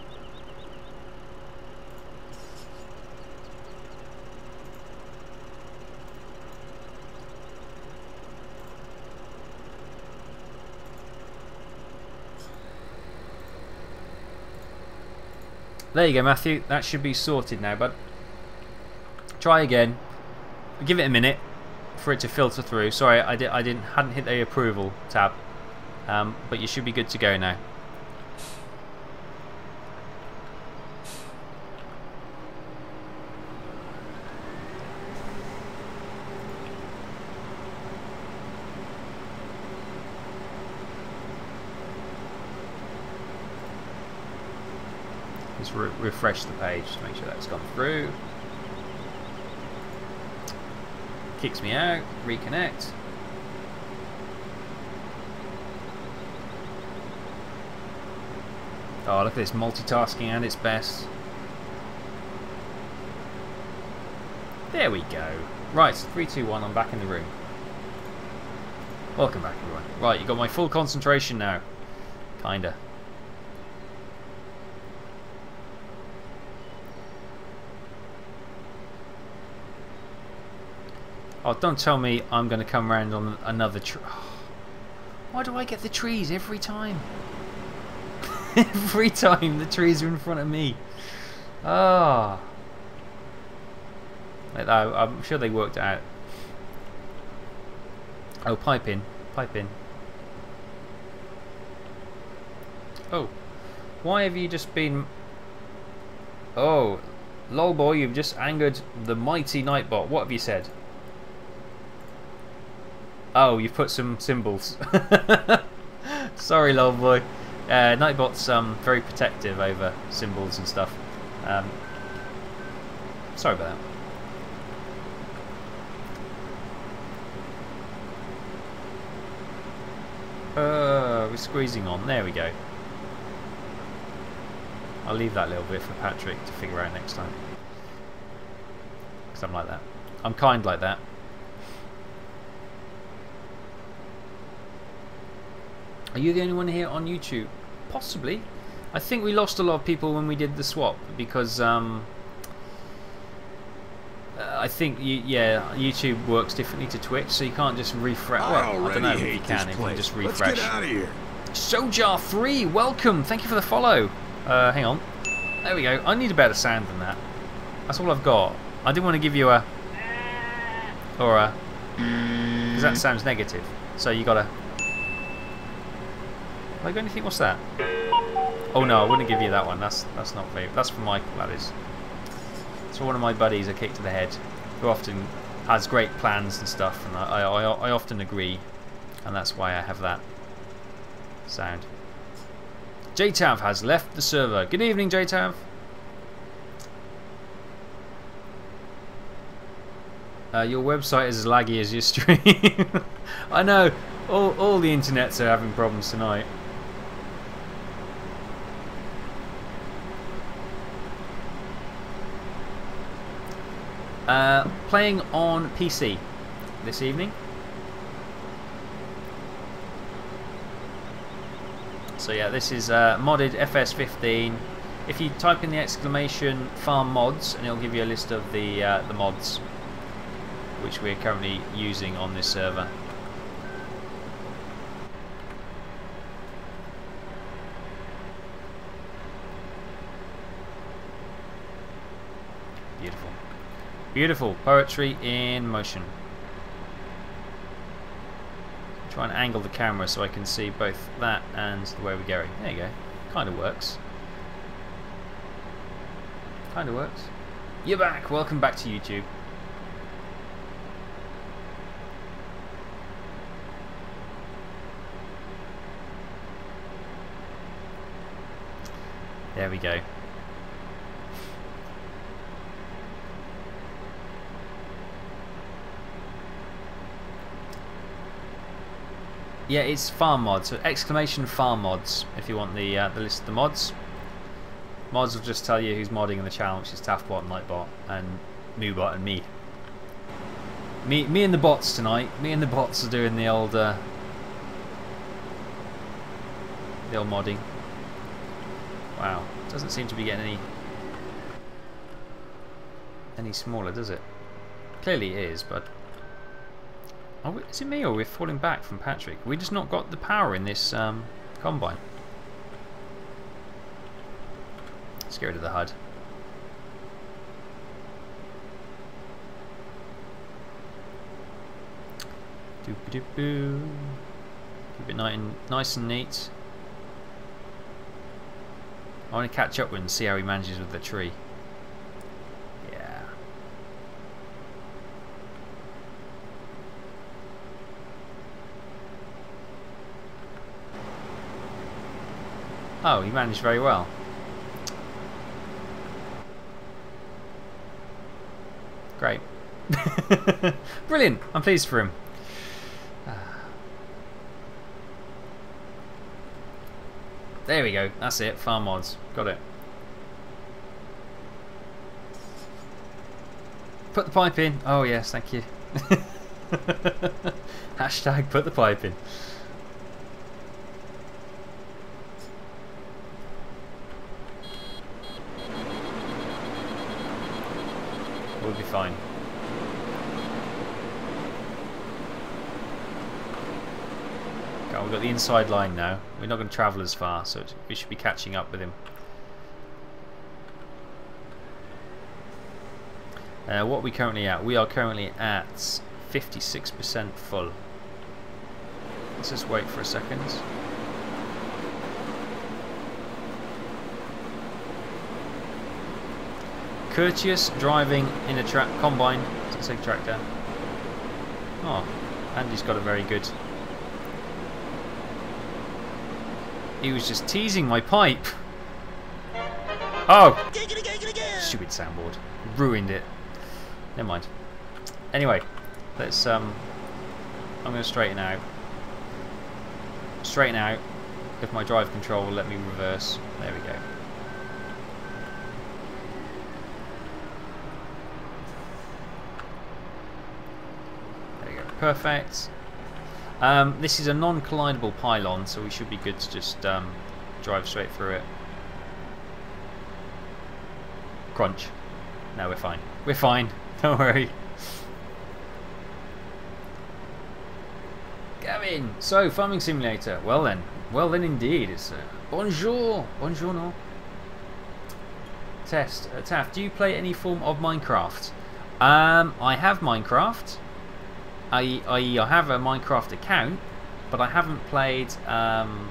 S1: There you go, Matthew. That should be sorted now, bud. Try again. Give it a minute for it to filter through. Sorry, I did. I didn't. Hadn't hit the approval tab. Um, but you should be good to go now. Let's re refresh the page to make sure that's gone through. Kicks me out. Reconnect. Oh, look at this multitasking at its best. There we go. Right, three, two, one. I'm back in the room. Welcome back, everyone. Right, you got my full concentration now. Kinda. Oh, don't tell me I'm going to come around on another tree. Oh, why do I get the trees every time? Every time the trees are in front of me. Ah. Oh. I'm sure they worked it out. Oh, pipe in. Pipe in. Oh. Why have you just been... Oh. Lol boy, you've just angered the mighty Nightbot. What have you said? Oh, you've put some symbols. Sorry, lol boy. Uh, Nightbot's um, very protective over symbols and stuff. Um, sorry about that. Uh, we're squeezing on. There we go. I'll leave that little bit for Patrick to figure out next time. Because I'm like that. I'm kind like that. Are you the only one here on YouTube? Possibly. I think we lost a lot of people when we did the swap because um, uh, I think you, yeah, YouTube works differently to Twitch, so you can't just refresh. Well, I don't know if you can. If you can just refresh.
S3: Let's get out of here.
S1: Sojar three, welcome. Thank you for the follow. Uh, hang on. There we go. I need a better sound than that. That's all I've got. I didn't want to give you a or a because that sounds negative. So you gotta. Have I got anything? What's that? Oh no, I wouldn't give you that one. That's that's not fair. That's for Michael. That is. It's for one of my buddies I kicked to the head, who often has great plans and stuff, and I, I, I often agree, and that's why I have that sound. J-Tav has left the server. Good evening, J-Tav. Uh, your website is as laggy as your stream. I know, all, all the internets are having problems tonight. Uh, playing on P C this evening. So yeah, this is uh, modded F S fifteen. If you type in the exclamation farm mods, and it'll give you a list of the uh, the mods which we're currently using on this server. Beautiful. Beautiful poetry in motion. Try and angle the camera so I can see both that and the way we're going. There you go. Kind of works. Kind of works. You're back. Welcome back to YouTube. There we go. Yeah, it's farm mods. So exclamation farm mods. If you want the uh, the list of the mods, mods will just tell you who's modding in the channel, which is Taffbot and Nightbot and Moobot and me. Me, me and the bots tonight. Me and the bots are doing the old, uh, the old modding. Wow, doesn't seem to be getting any any smaller, does it? Clearly it is, but oh, is it me or we're falling back from Patrick? We just not got the power in this um, combine. Let's get rid of the H U D. Doop-a-doop-boo. Keep it nice and, nice and neat. I want to catch up with him and see how he manages with the tree. Yeah. Oh, he managed very well. Great. Brilliant. I'm pleased for him. There we go. That's it. Farm mods. Got it. Put the pipe in. Oh yes, thank you. Hashtag put the pipe in. We'll be fine. Okay, we've got the inside line now. We're not going to travel as far, so we should be catching up with him. Uh, what are we currently at? We are currently at fifty-six percent full. Let's just wait for a second. Courteous driving in a tra combine. Does it say tractor? Oh, Andy's got a very good. He was just teasing my pipe. Oh! Stupid soundboard. Ruined it. Never mind. Anyway, let's um I'm gonna straighten out. Straighten out. If my drive control will let me reverse. There we go. There we go. Perfect. Um, this is a non-collidable pylon, so we should be good to just um, drive straight through it. Crunch. No, we're fine. We're fine. Don't worry. Gavin! So, Farming Simulator. Well then. Well then indeed. It's uh, bonjour. Bonjour, no. Test. Uh, Taff, do you play any form of Minecraft? Um, I have Minecraft. I, I, I have a Minecraft account, but I haven't played um,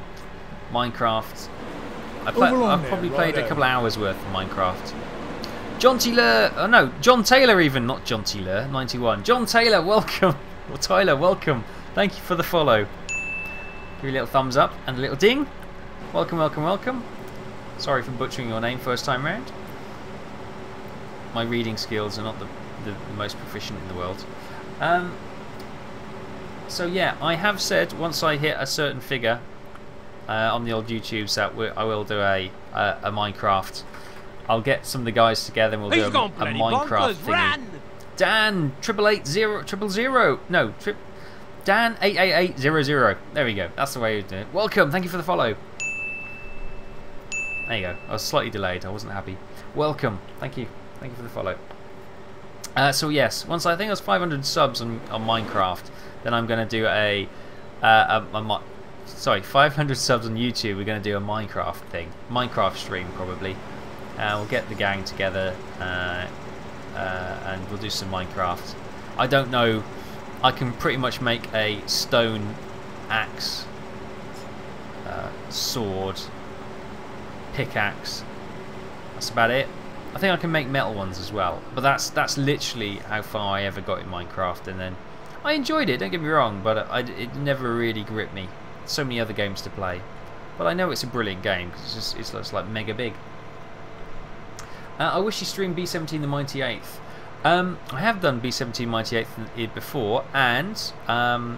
S1: Minecraft. I play, I've probably there, played right a couple of hours worth of Minecraft. John Taylor, oh no, John Taylor even, not John Taylor, ninety-one. John Taylor, welcome. Or Tyler, welcome. Thank you for the follow. Give you a little thumbs up and a little ding. Welcome, welcome, welcome. Sorry for butchering your name first time round. My reading skills are not the, the, the most proficient in the world. Um, so yeah, I have said once I hit a certain figure uh, on the old YouTubes that we, I will do a, a a Minecraft. I'll get some of the guys together and we'll
S2: He's
S1: do a, a Minecraft thingy. Dan triple eight zero triple zero no trip Dan eight eight eight zero zero. There we go. That's the way you do it. Welcome. Thank you for the follow. There you go. I was slightly delayed. I wasn't happy. Welcome. Thank you. Thank you for the follow. Uh, so yes, once I think I was five hundred subs on, on Minecraft, then I'm going to do a, uh, a, a, a sorry five hundred subs on YouTube. We're going to do a Minecraft thing, Minecraft stream probably. Uh, we'll get the gang together uh, uh, and we'll do some Minecraft. I don't know. I can pretty much make a stone axe, uh, sword, pickaxe. That's about it. I think I can make metal ones as well, but that's that's literally how far I ever got in Minecraft. And then I enjoyed it. Don't get me wrong, but I, it never really gripped me. So many other games to play, but I know it's a brilliant game because it's just, it's, it's like mega big. Uh, I wish you streamed B seventeen the Mighty Eighth. Um, I have done B seventeen Mighty Eighth before, and um,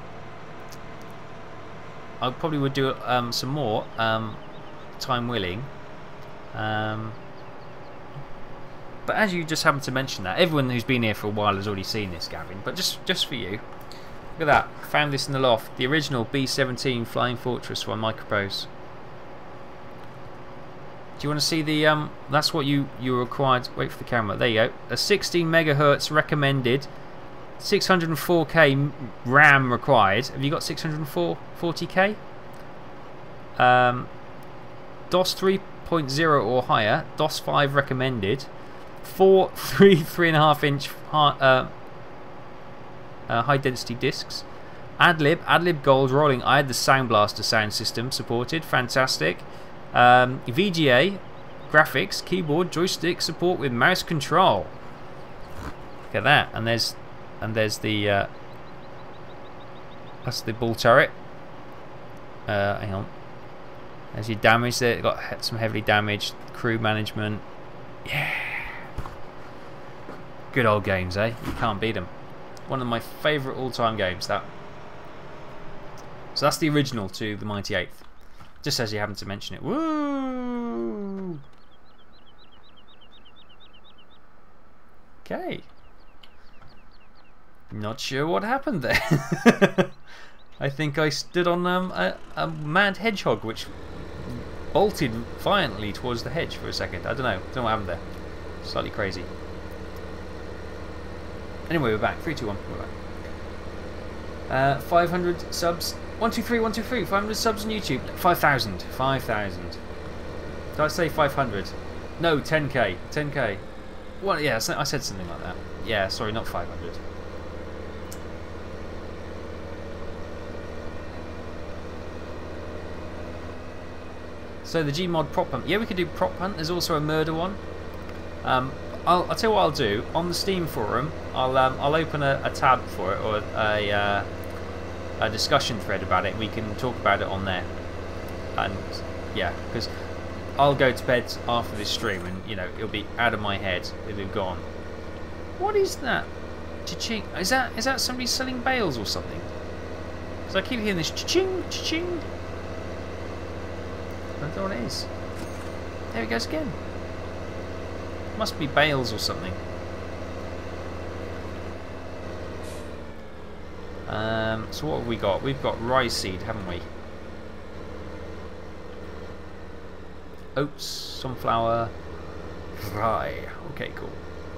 S1: I probably would do um, some more, um, time willing. Um, but as you just happened to mention that, everyone who's been here for a while has already seen this, Gavin. But just just for you, look at that. Found this in the loft. The original B seventeen Flying Fortress one Micropose. Do you want to see the um that's what you you're required, wait for the camera, there you go, a sixteen megahertz recommended, six hundred four K RAM required. Have you got six hundred forty K? um DOS three point oh or higher, DOS five recommended, four three three and a half inch uh, uh, high density discs, Adlib Adlib Gold rolling. I had the Sound Blaster sound system supported, fantastic. Um, V G A, graphics, keyboard, joystick support with mouse control. Look at that, and there's and there's the uh, that's the bull turret. Uh, hang on, there's your damage there. It got some heavily damaged crew management. Yeah, good old games, eh? You can't beat them. One of my favourite all-time games. That. So that's the original to the Mighty Eighth. Just as you happen to mention it. Woo! Okay. Not sure what happened there. I think I stood on um, a, a mad hedgehog which bolted violently towards the hedge for a second. I don't know. Don't know what happened there. Slightly crazy. Anyway, we're back. three, two, one. We're back. Uh, five hundred subs. one two three, one two three, five hundred subs on YouTube. five thousand. five thousand. Did I say five hundred? No, ten K. ten K. Well, yeah, I said something like that. Yeah, sorry, not five hundred. So the Gmod prop hunt. Yeah, we could do prop hunt. There's also a murder one. Um, I'll, I'll tell you what I'll do. On the Steam forum, I'll um, I'll open a, a tab for it, or a... Uh, a discussion thread about it. We can talk about it on there, and yeah, because I'll go to bed after this stream and you know it'll be out of my head, it'll be gone. What is that? Cha-ching. Is that is that somebody selling bales or something? Because I keep hearing this cha-ching, cha-ching. I don't know what it is. There it goes again. Must be bales or something. Um, so what have we got? We've got rye seed, haven't we? Oats, sunflower, rye. Okay, cool.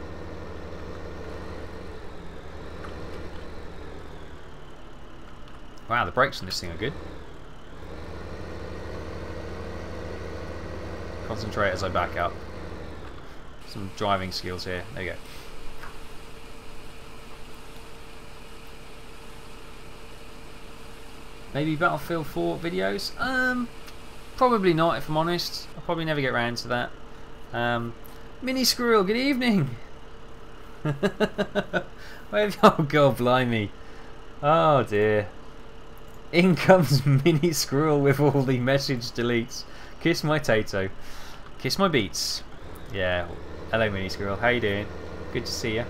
S1: Wow, the brakes on this thing are good. Concentrate as I back up. Some driving skills here. There you go. Maybe Battlefield four videos? Um, probably not, if I'm honest. I'll probably never get around to that. Um, Mini Squirrel, good evening. Where have you... Oh god, blimey. Oh dear. In comes Mini Squirrel with all the message deletes. Kiss my Tato. Kiss my beats. Yeah. Hello Mini Squirrel, how you doing? Good to see you.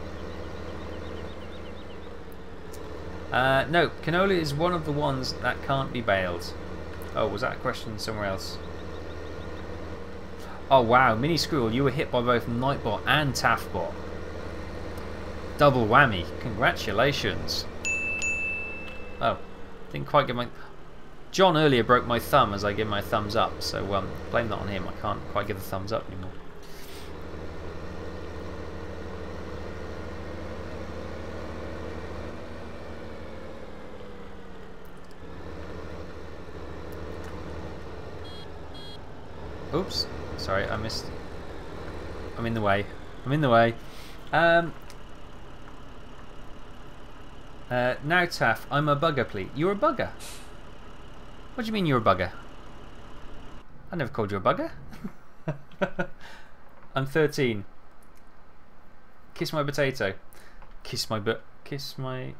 S1: Uh, no, canola is one of the ones that can't be bailed. Oh, was that a question somewhere else? Oh wow, Mini Squirrel, you were hit by both Nightbot and Taffbot. Double whammy. Congratulations. Oh, didn't quite get my... John earlier broke my thumb as I gave my thumbs up, so um, blame that on him. I can't quite give the thumbs up anymore. Oops, sorry, I missed. I'm in the way. I'm in the way. Um, uh, now, Taff, I'm a bugger, please. You're a bugger? What do you mean you're a bugger? I never called you a bugger. I'm thirteen. Kiss my potato. Kiss my but. Kiss my.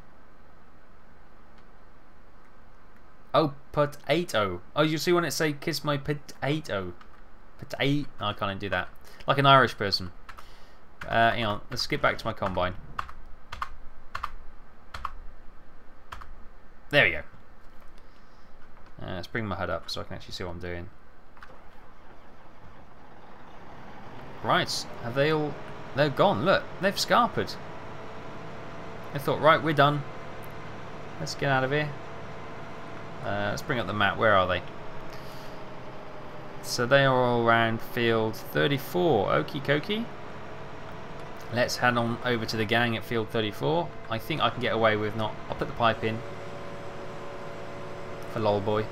S1: Oh, potato. Oh, you see when it say kiss my potato. Potato. No, I can't do that. Like an Irish person. Uh, hang on. Let's skip back to my combine. There we go. Uh, let's bring my H U D up so I can actually see what I'm doing. Right. Have they all... They're gone. Look. They've scarpered. They thought, right, we're done. Let's get out of here. Uh, let's bring up the map. Where are they? So they are all around field thirty-four. Okie dokie. Let's head on over to the gang at field thirty-four. I think I can get away with not... I'll put the pipe in. For lol boy.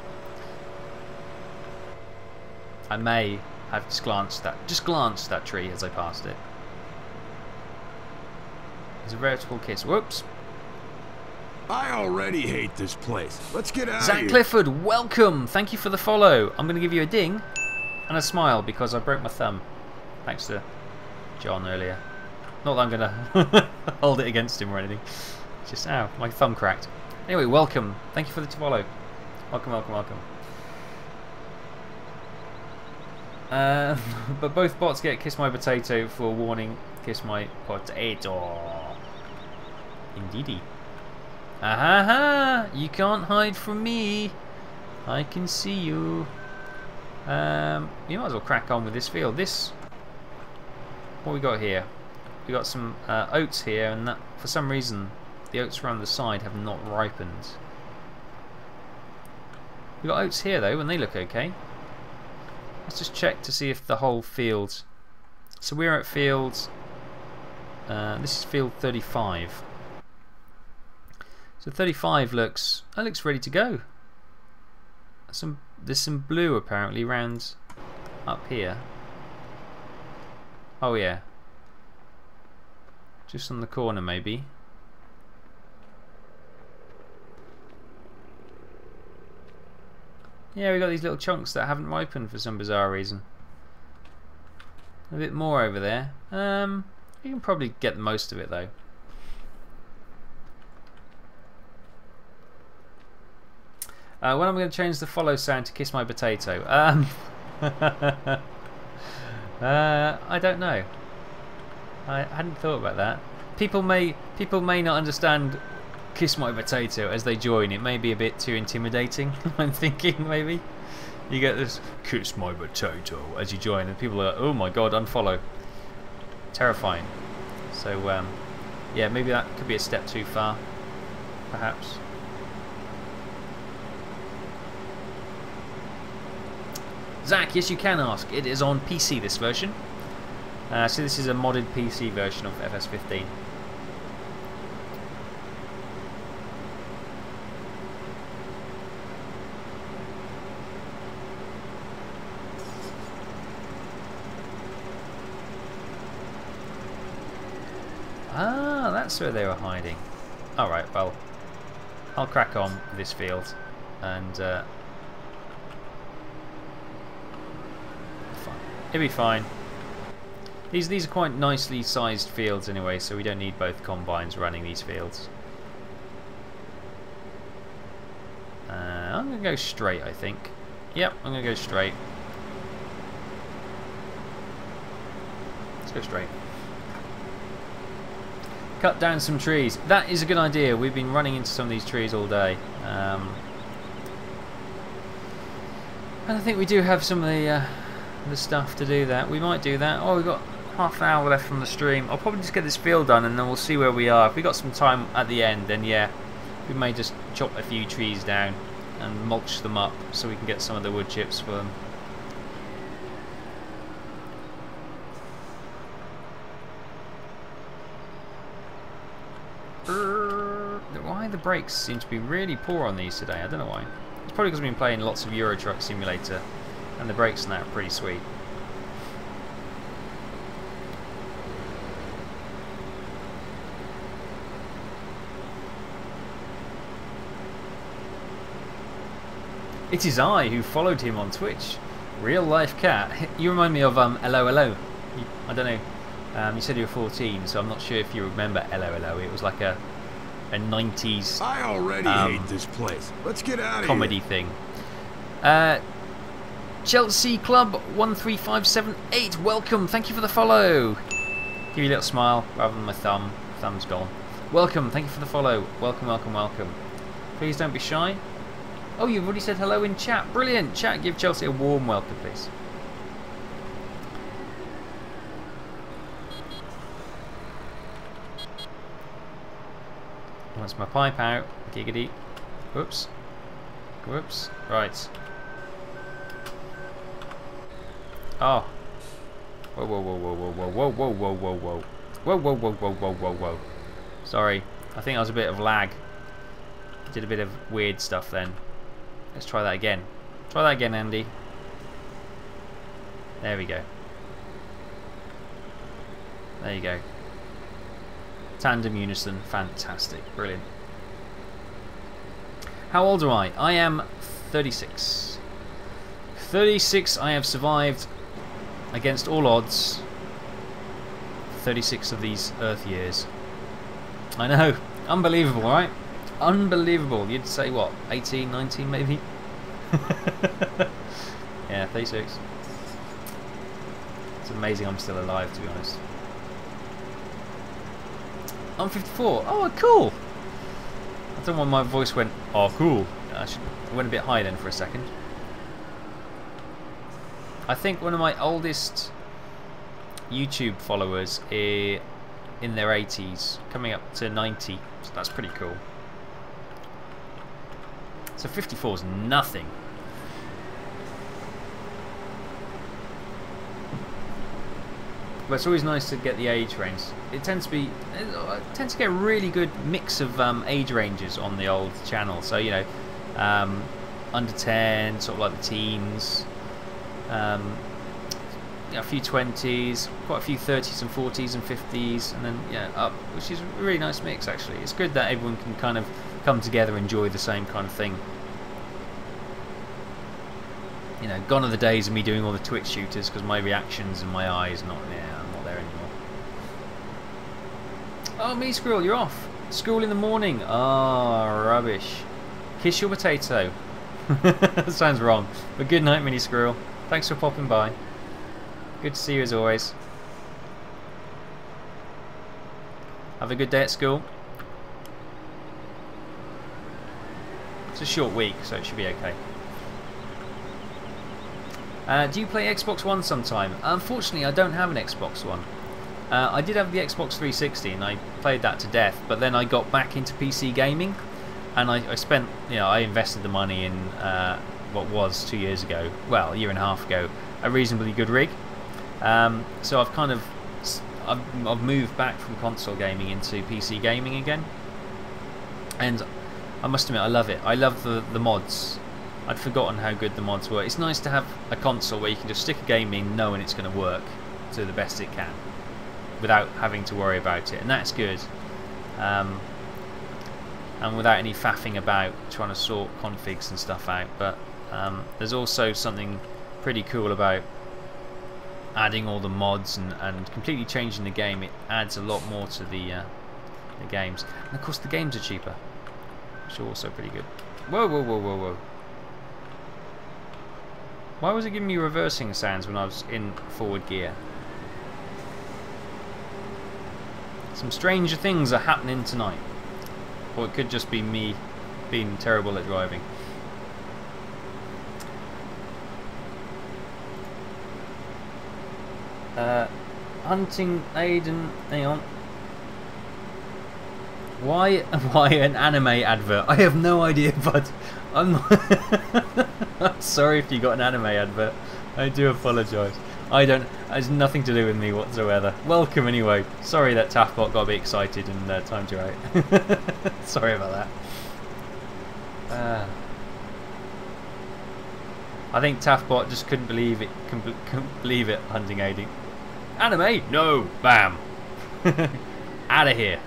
S1: I may have just glanced at... Just glanced at that tree as I passed it. There's a veritable kiss. Whoops.
S4: I already hate this place. Let's get out
S1: Zach
S4: of here.
S1: Clifford, welcome. Thank you for the follow. I'm going to give you a ding and a smile because I broke my thumb. Thanks to John earlier. Not that I'm going to hold it against him or anything. Just, ow, my thumb cracked. Anyway, welcome. Thank you for the follow. Welcome, welcome, welcome. Uh, but both bots get kiss my potato for warning. Kiss my potato. Indeedy. Ahaha! You can't hide from me. I can see you. Um, you might as well crack on with this field. This, what we got here? We got some uh, oats here, and that, for some reason, the oats around the side have not ripened. We got oats here though, and they look okay. Let's just check to see if the whole field. So we're at field. Uh, this is field thirty-five. So thirty-five looks, that looks ready to go. Some, there's some blue apparently round up here. Oh yeah. Just on the corner maybe. Yeah, we got these little chunks that haven't ripened for some bizarre reason. A bit more over there. Um, you can probably get most of it though. Uh, when I'm going to change the follow sound to kiss my potato? Um, uh, I don't know. I hadn't thought about that. People may people may not understand kiss my potato as they join. It may be a bit too intimidating. I'm thinking maybe you get this kiss my potato as you join, and people are like, oh my god, unfollow. Terrifying. So um, yeah, maybe that could be a step too far, perhaps. Zach, yes you can ask. It is on P C, this version. Uh, so this is a modded P C version of F S fifteen. Ah, that's where they were hiding. Alright, well, I'll crack on with this field and uh, it'll be fine. These these are quite nicely sized fields anyway, so we don't need both combines running these fields. Uh, I'm going to go straight, I think. Yep, I'm going to go straight. Let's go straight. Cut down some trees. That is a good idea. We've been running into some of these trees all day. Um, and I think we do have some of the, uh, the stuff to do that. We might do that. Oh, we've got half an hour left from the stream. I'll probably just get this field done and then we'll see where we are. If we've got some time at the end, then yeah, we may just chop a few trees down and mulch them up so we can get some of the wood chips for them. Why the brakes seem to be really poor on these today? I don't know why. It's probably because we've been playing lots of Euro Truck Simulator and the brakes on that are pretty sweet. It is I who followed him on Twitch. Real life cat. You remind me of um, Hello Hello. You, I don't know. Um, you said you were fourteen, so I'm not sure if you remember Hello Hello. It was like a a nineties.
S4: I already
S1: um,
S4: hate this place. Let's get out of
S1: comedy
S4: here.
S1: thing. Uh, Chelsea Club one three five seven eight. Welcome. Thank you for the follow. Give you a little smile rather than my thumb. Thumb's gone. Welcome. Thank you for the follow. Welcome, welcome, welcome. Please don't be shy. Oh, you've already said hello in chat. Brilliant. Chat, give Chelsea a warm welcome, please. Once my pipe out. Giggity. Whoops. Whoops. Right. Oh. Whoa, whoa, whoa, whoa, whoa, whoa, whoa, whoa, whoa, whoa. Whoa, whoa, whoa, whoa, whoa, whoa, whoa. Sorry. I think I was a bit of lag. Did a bit of weird stuff then. Let's try that again. Try that again, Andy. There we go. There you go. Tandem unison. Fantastic. Brilliant. How old am I? I am thirty-six. thirty-six. I have survived against all odds. thirty-six of these Earth years. I know. Unbelievable, right? Unbelievable. You'd say what? eighteen, nineteen maybe? Yeah, thirty-six. It's amazing I'm still alive, to be honest. I'm fifty-four. Oh, cool. I don't know why my voice went, oh, cool. I should, it went a bit high then for a second. I think one of my oldest YouTube followers is in their eighties, coming up to ninety. So that's pretty cool. So fifty-four is nothing. But it's always nice to get the age range. It tends to be, it tends to get a really good mix of um, age ranges on the old channel. So you know, um, under ten, sort of like the teens, um, a few twenties, quite a few thirties and forties and fifties, and then yeah, up, which is a really nice mix actually. It's good that everyone can kind of come together and enjoy the same kind of thing. You know, gone are the days of me doing all the Twitch shooters because my reactions and my eyes not yeah, I'm not there anymore. Oh, me Squirrel, you're off. School in the morning. Ah, oh, rubbish. Kiss your potato. That sounds wrong. But good night, Mini Squirrel. Thanks for popping by. Good to see you as always. Have a good day at school. It's a short week, so it should be okay. Uh, do you play Xbox One sometime? Unfortunately, I don't have an Xbox One. Uh, I did have the Xbox three sixty and I played that to death, but then I got back into P C gaming and I, I spent, you know, I invested the money in uh, what was two years ago, well, a year and a half ago, a reasonably good rig. Um, so I've kind of, I've, I've moved back from console gaming into P C gaming again. And I must admit, I love it. I love the, the mods. I'd forgotten how good the mods were. It's nice to have a console where you can just stick a game in knowing it's going to work to the best it can without having to worry about it, and that's good. Um, and without any faffing about trying to sort configs and stuff out. But um, there's also something pretty cool about adding all the mods and, and completely changing the game, it adds a lot more to the uh, the games. And of course the games are cheaper, which are also pretty good. Whoa, whoa, whoa, whoa, whoa. Why was it giving me reversing sounds when I was in forward gear? Some stranger things are happening tonight. Or it could just be me being terrible at driving. Uh, hunting Aiden, hang on. Why, why an anime advert? I have no idea, bud. I'm not I'm sorry if you got an anime advert. I do apologise. I don't. It has nothing to do with me whatsoever. Welcome anyway. Sorry that Taffbot got a bit excited and uh, timed you out. Sorry about that. Uh, I think Taffbot just couldn't believe it. Couldn't, couldn't believe it. Hunting Aiden. Anime? No. Bam. Out of here.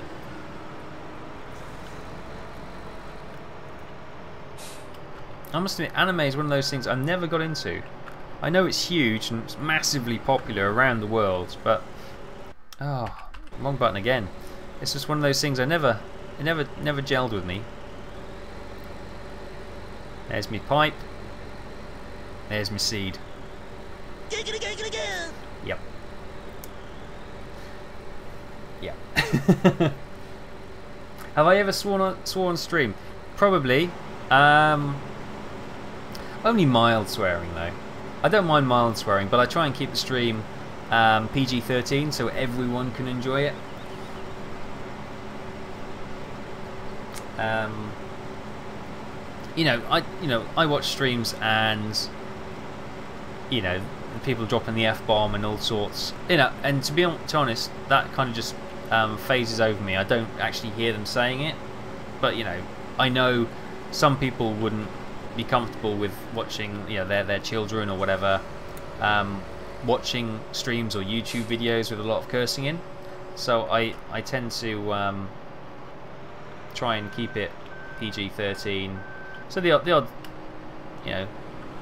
S1: I must admit, anime is one of those things I've never got into. I know it's huge and it's massively popular around the world, but oh, wrong button again. It's just one of those things I never, it never, never gelled with me. There's me pipe. There's me seed. Yep. Yep. Have I ever sworn on, sworn on stream? Probably. Um. Only mild swearing though. I don't mind mild swearing, but I try and keep the stream um, P G thirteen so everyone can enjoy it. Um, you know, I you know I watch streams and you know people dropping the F bomb and all sorts. You know, and to be to honest, that kind of just um, phases over me. I don't actually hear them saying it, but you know, I know some people wouldn't be comfortable with watching, you know, their their children or whatever, um, watching streams or YouTube videos with a lot of cursing in. So I I tend to um, try and keep it P G thirteen. So the odd, the odd, you know,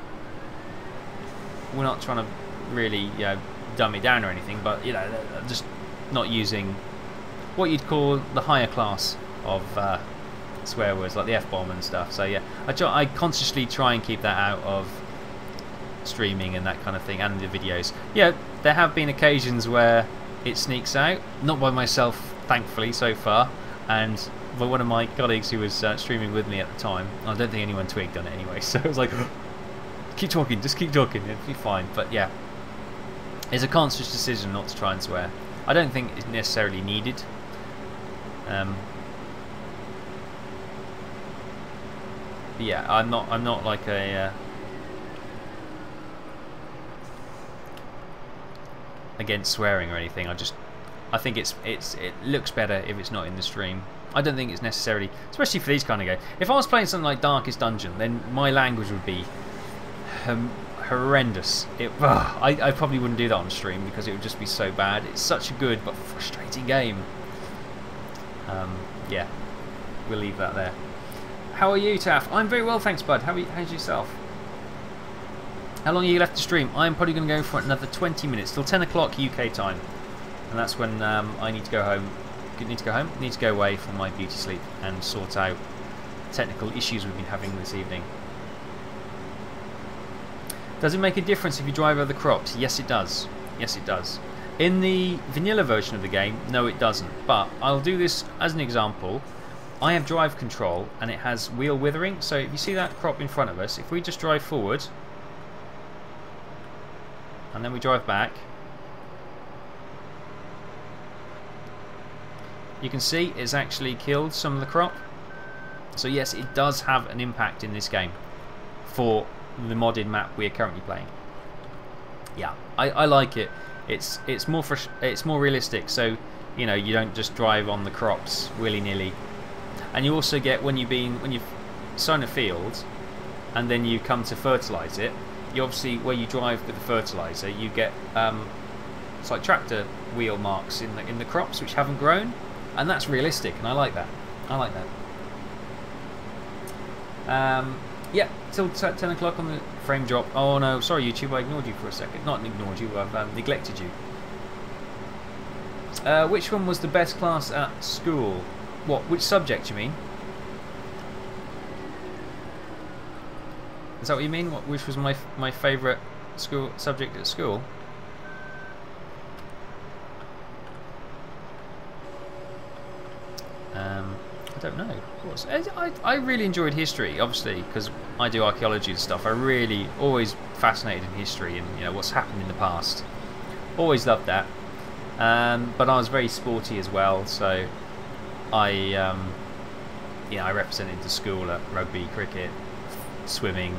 S1: we're not trying to really, you know, dumb it down or anything, but you know, just not using what you'd call the higher class of Uh, swear words like the F bomb and stuff. So yeah, I try, I consciously try and keep that out of streaming and that kind of thing, and the videos. Yeah, there have been occasions where it sneaks out, not by myself, thankfully, so far, and by one of my colleagues who was uh, streaming with me at the time. I don't think anyone twigged on it anyway, so it was like, keep talking, just keep talking, it'll be fine. But yeah, it's a conscious decision not to try and swear. I don't think it's necessarily needed. Um, Yeah, I'm not. I'm not like a. Uh, against swearing or anything. I just. I think it's it's it looks better if it's not in the stream. I don't think it's necessarily, especially for these kind of games. If I was playing something like Darkest Dungeon, then my language would be um, horrendous. It. Ugh, I I probably wouldn't do that on stream because it would just be so bad. It's such a good but frustrating game. Um. Yeah. We'll leave that there. How are you, Taff? I'm very well, thanks, bud. How are you, how's yourself? How long are you left to stream? I'm probably going to go for another twenty minutes, till ten o'clock U K time. And that's when um, I need to go home. Need to go home? Need to go away for my beauty sleep and sort out technical issues we've been having this evening. Does it make a difference if you drive over the crops? Yes, it does. Yes, it does. In the vanilla version of the game, no, it doesn't. But I'll do this as an example. I have drive control and it has wheel withering, so if you see that crop in front of us, if we just drive forward and then we drive back, you can see it's actually killed some of the crop. So yes, it does have an impact in this game for the modded map we are currently playing. Yeah, I, I like it. It's it's more fresh, it's more realistic, so you know you don't just drive on the crops willy-nilly. And you also get, when you've been when you've sown a field and then you come to fertilise it, you obviously, where you drive with the fertiliser, you get um, it's like tractor wheel marks in the in the crops which haven't grown, and that's realistic, and I like that. I like that. Um, Yeah, till ten o'clock on the frame drop. Oh no, sorry YouTube, I ignored you for a second. Not ignored you, I've um, neglected you. Uh, which one was the best class at school? What? Which subject you mean? Is that what you mean? What? Which was my my favourite school subject at school? Um, I don't know. What's, I I really enjoyed history, obviously, because I do archaeology and stuff. I really always fascinated in history and you know what's happened in the past. Always loved that. Um, but I was very sporty as well, so I, um, you know, I represented the school at rugby, cricket, swimming,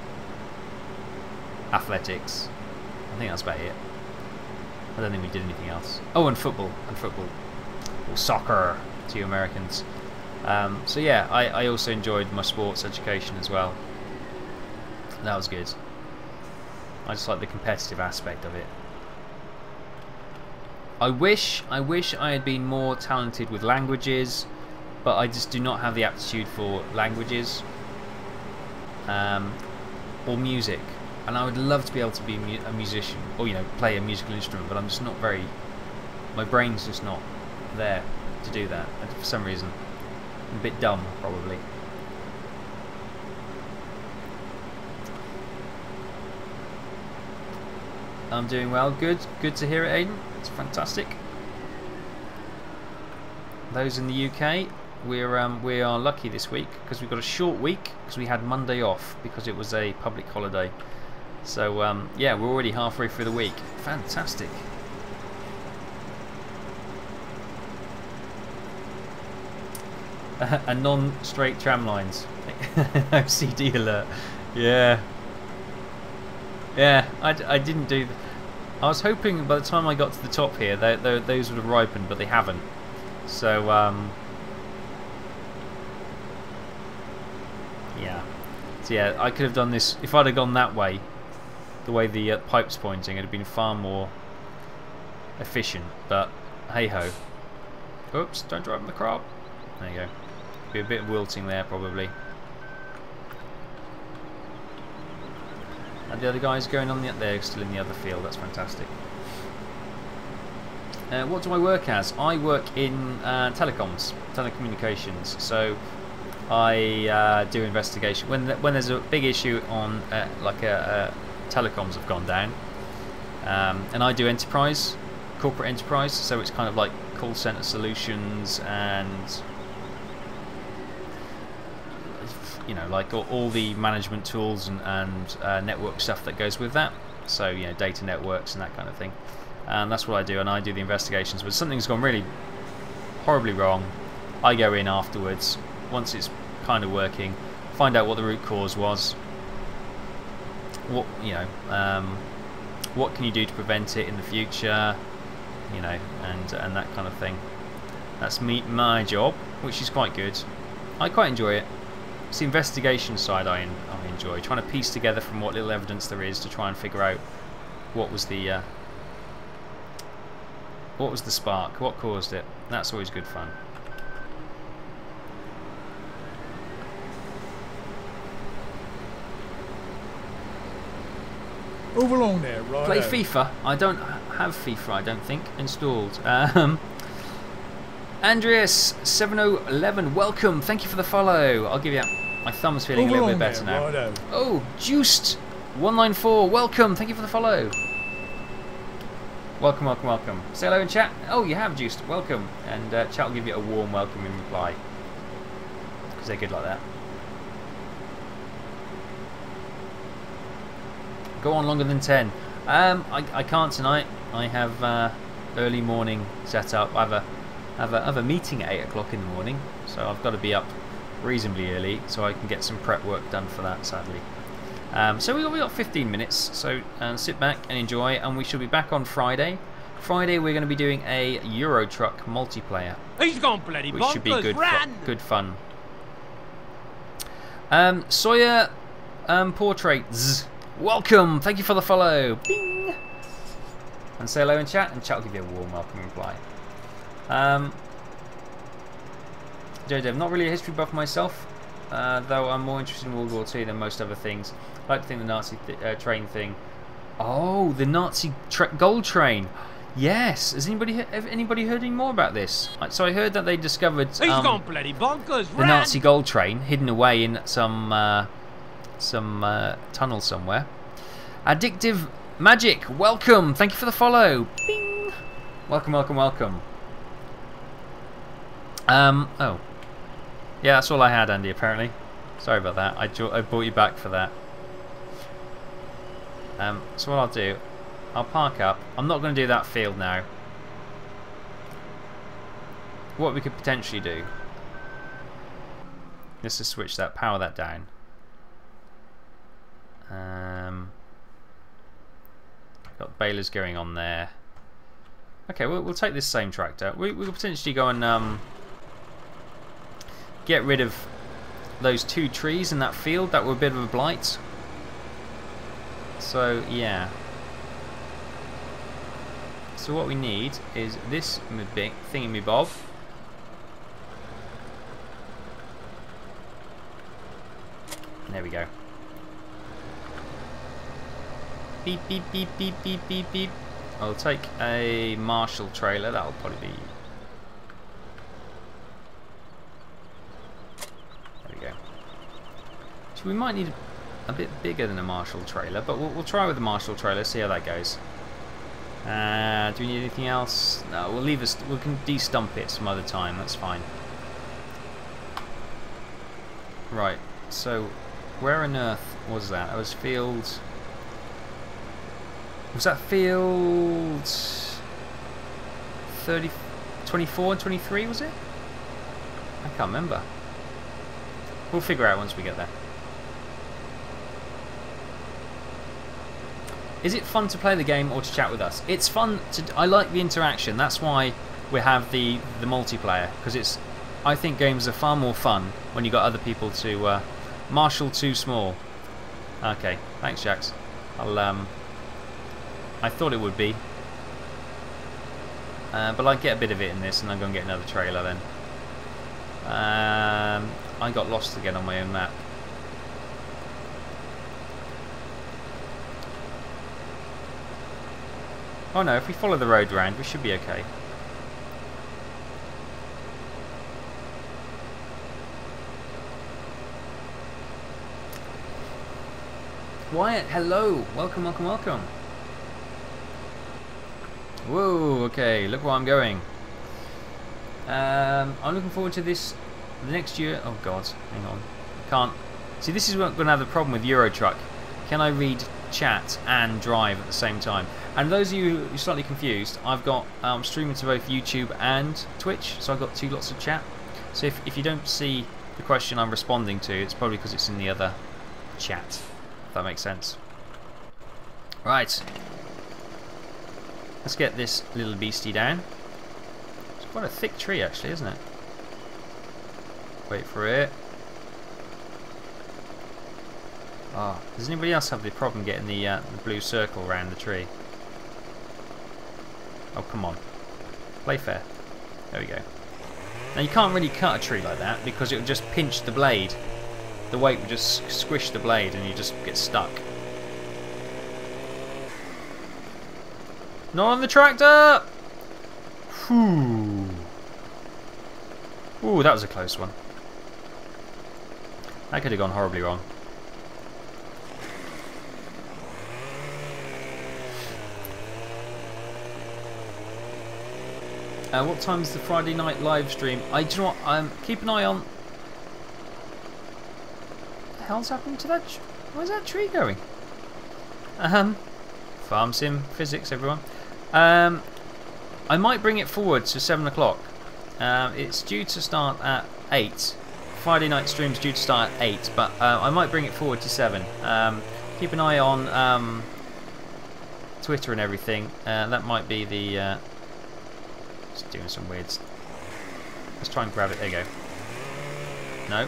S1: athletics. I think that's about it. I don't think we did anything else. Oh, and football, and football, or soccer to you Americans. Um, so yeah, I, I also enjoyed my sports education as well. That was good. I just like the competitive aspect of it. I wish, I wish I had been more talented with languages, but I just do not have the aptitude for languages um, or music. And I would love to be able to be a musician, or you know, play a musical instrument, but I'm just not very. My brain's just not there to do that for some reason. I'm a bit dumb, probably. I'm doing well. Good, good to hear it, Aiden. It's fantastic. Those in the U K, we're um, we are lucky this week because we've got a short week because we had Monday off because it was a public holiday. So um, yeah, we're already halfway through the week. Fantastic. A non-straight tram lines. O C D alert. Yeah. Yeah, I, I didn't do. I was hoping by the time I got to the top here, they, they, those would have ripened, but they haven't. So um, yeah. So yeah, I could have done this if I'd have gone that way. The way the uh, pipe's pointing, it'd have been far more efficient. But hey ho. Oops! Don't drive in the crop. There you go. Be a bit of wilting there probably. And the other guys going on the they're still in the other field. That's fantastic. Uh, what do I work as? I work in uh, telecoms, telecommunications. So I uh, do investigation when th when there's a big issue on uh, like a, a telecoms have gone down, um, and I do enterprise, corporate enterprise. So it's kind of like call center solutions and you know like all, all the management tools and, and uh, network stuff that goes with that. So you know data networks and that kind of thing. And that's what I do, and I do the investigations. But something's gone really horribly wrong, I go in afterwards once it's kind of working, find out what the root cause was. What you know, um, what can you do to prevent it in the future? You know, and and that kind of thing. That's me, my job, which is quite good. I quite enjoy it. It's the investigation side I, I enjoy, trying to piece together from what little evidence there is to try and figure out what was the uh, what was the spark, what caused it. That's always good fun.
S3: Move along there, right?
S1: Play FIFA. I don't have FIFA, I don't think, installed. Um, Andreas seven oh one one, welcome. Thank you for the follow. I'll give you my thumb's feeling
S3: Move
S1: a little bit
S3: along
S1: better
S3: there,
S1: now.
S3: righto.
S1: Oh, Juiced one nine four, welcome. Thank you for the follow. Welcome, welcome, welcome. Say hello in chat. Oh, you have Juiced. Welcome. And uh, chat will give you a warm welcome in reply. Because they're good like that. Go on longer than ten. Um, I, I can't tonight. I have uh, early morning set up. I have a, have a have a meeting at eight o'clock in the morning, so I've got to be up reasonably early so I can get some prep work done for that. Sadly, um, so we got we got fifteen minutes. So uh, sit back and enjoy, and we shall be back on Friday. Friday we're going to be doing a Euro Truck multiplayer,
S2: He's gone bloody
S1: which should be
S2: bonkers.
S1: good
S2: Run!
S1: fu good fun. Um, Sawyer um, Portraits. Welcome, thank you for the follow. Bing. And say hello in chat, and chat will give you a warm welcome reply. Um, Jojo, I'm not really a history buff myself. Uh, though I'm more interested in World War Two than most other things. I like to think the Nazi th uh, train thing. Oh, the Nazi tra gold train. Yes. Has anybody have anybody heard any more about this? So I heard that they discovered
S2: He's
S1: um,
S2: gone bloody bonkers.
S1: the
S2: Run!
S1: Nazi gold train hidden away in some uh, some uh, tunnel somewhere. Addictive Magic, welcome. Thank you for the follow. Bing. Welcome, welcome, welcome. Um. Oh. Yeah, that's all I had, Andy. Apparently. Sorry about that. I I brought you back for that. Um. So what I'll do, I'll park up. I'm not going to do that field now. What we could potentially do. Let's just switch that. Power that down. Um. Got balers going on there. Okay, we'll, we'll take this same tractor. We we could potentially go and um. get rid of those two trees in that field that were a bit of a blight. So yeah. So what we need is this big thingy-me-bob. There we go. Beep beep beep beep beep beep beep. I'll take a Marshall trailer. That'll probably be. We might need a bit bigger than a Marshall trailer, but we'll, we'll try with the Marshall trailer, see how that goes. Uh, do we need anything else? No, we'll leave us. We can de-stump it some other time. That's fine. Right. So, where on earth was that? That was field. Was that field thirty, twenty-four, and twenty-three? Was it? I can't remember. We'll figure out once we get there. Is it fun to play the game or to chat with us? It's fun to. I like the interaction. That's why we have the the multiplayer, because it's. I think games are far more fun when you got other people to. Uh, Marshall too small. Okay, thanks, Jax. I'll. Um. I thought it would be, uh, but I get a bit of it in this, and I'm going to get another trailer then. Um, I got lost again on my own map. Oh no, if we follow the road round, we should be okay. Wyatt, hello! Welcome, welcome, welcome. Whoa, okay, look where I'm going. Um, I'm looking forward to this the next year. Oh god, hang on. I can't. See, this is what going to have the problem with Euro Truck. Can I read chat and drive at the same time? And those of you who are slightly confused, I've got um, streaming to both YouTube and Twitch, so I've got two lots of chat. So if, if you don't see the question I'm responding to, it's probably because it's in the other chat, if that makes sense. Right. Let's get this little beastie down. It's quite a thick tree actually, isn't it? Wait for it. Oh, does anybody else have the problem getting the, uh, the blue circle around the tree? Oh, come on. Play fair. There we go. Now, you can't really cut a tree like that because it would just pinch the blade. The weight would just squish the blade and you just get stuck. Not on the tractor! Whew. Ooh, that was a close one. That could have gone horribly wrong. Uh, what time is the Friday night live stream? I do you know what, um, keep an eye on. What the hell's happened to that? Where's that tree going? Um, Farm Sim Physics, everyone. Um, I might bring it forward to seven o'clock. Um, it's due to start at eight. Friday night stream's due to start at eight, but uh, I might bring it forward to seven. Um, keep an eye on um, Twitter and everything. Uh, that might be the. Uh, Just doing some weird. Let's try and grab it. There you go. No.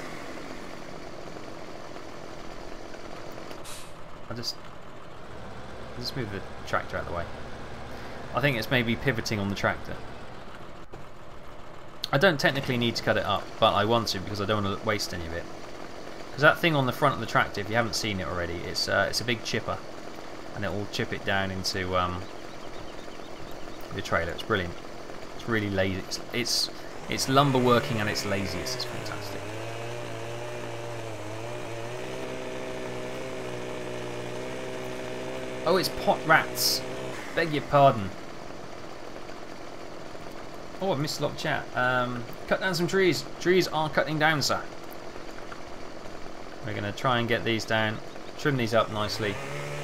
S1: I'll just. I'll just move the tractor out of the way. I think it's maybe pivoting on the tractor. I don't technically need to cut it up, but I want to because I don't want to waste any of it. Because that thing on the front of the tractor, if you haven't seen it already, it's uh, it's a big chipper, and it will chip it down into um, the trailer. It's brilliant. It's really lazy. It's it's, it's lumber working and it's laziest. It's fantastic. Oh, it's pot rats. Beg your pardon. Oh, I missed a lot of chat. Um, cut down some trees. Trees are cutting down, sir. We're going to try and get these down, trim these up nicely.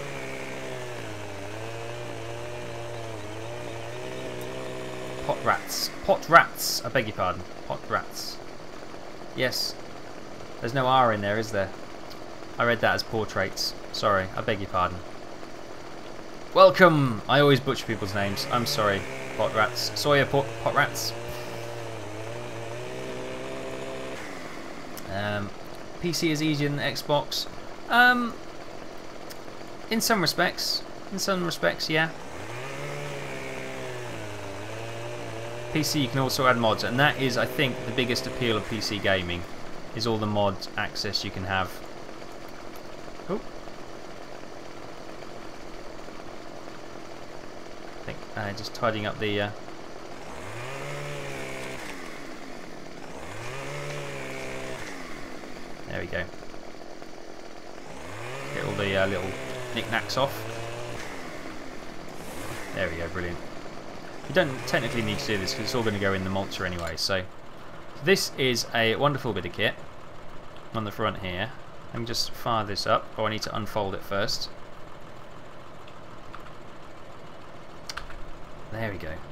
S1: Pot rats. Pot rats. I beg your pardon. Pot rats. Yes. There's no R in there, is there? I read that as portraits. Sorry. I beg your pardon. Welcome. I always butcher people's names. I'm sorry. Pot rats. Sawyer pot, pot rats. Um... P C is easier than Xbox. Um, in some respects. In some respects, yeah. P C you can also add mods, and that is, I think, the biggest appeal of P C gaming, is all the mod access you can have. Oh. I think uh, just tidying up the. Uh, There we go. Get all the uh, little knickknacks off. There we go, brilliant. You don't technically need to do this because it's all going to go in the mulcher anyway. So this is a wonderful bit of kit on the front here. Let me just fire this up. Oh, I need to unfold it first. There we go.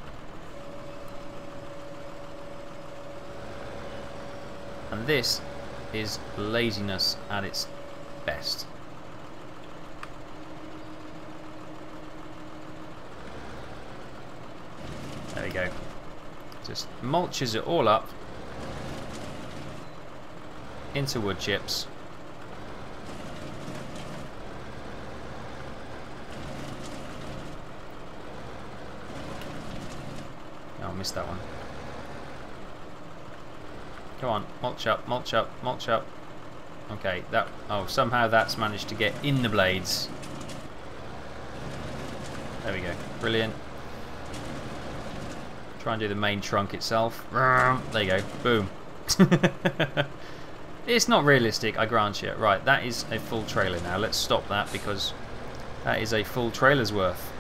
S1: And this is laziness at its best. There we go. Just mulches it all up into wood chips. Oh, I missed that one. Come on, mulch up, mulch up, mulch up. Okay, that. Oh, somehow that's managed to get in the blades. There we go. Brilliant. Try and do the main trunk itself. There you go. Boom. It's not realistic, I grant you. Right, that is a full trailer now. Let's stop that because that is a full trailer's worth.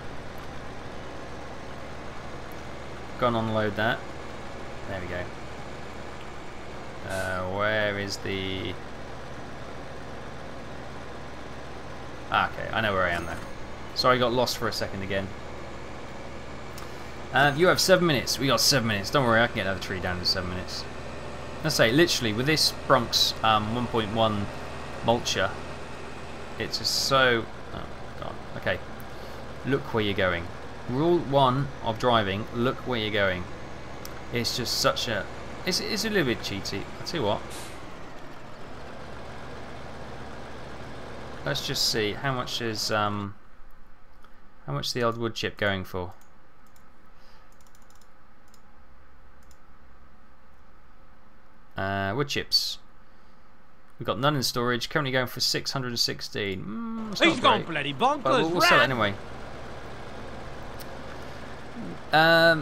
S1: Go and unload that. There we go. Uh, where is the... Ah, okay, I know where I am now. Sorry, I got lost for a second again. Uh, you have seven minutes. We got seven minutes. Don't worry, I can get another tree down in seven minutes. Let's say, literally, with this Bronx um, one point one mulcher, it's just so... Oh, God. Okay. Look where you're going. Rule one of driving, look where you're going. It's just such a... It's, it's a little bit cheaty. I'll tell you what. Let's just see how much is um how much is the old wood chip going for. Uh, wood chips. We've got none in storage. Currently going for six hundred and sixteen. Mm,
S2: He's gone bloody bonkers.
S1: But we'll, we'll sell it anyway. Um.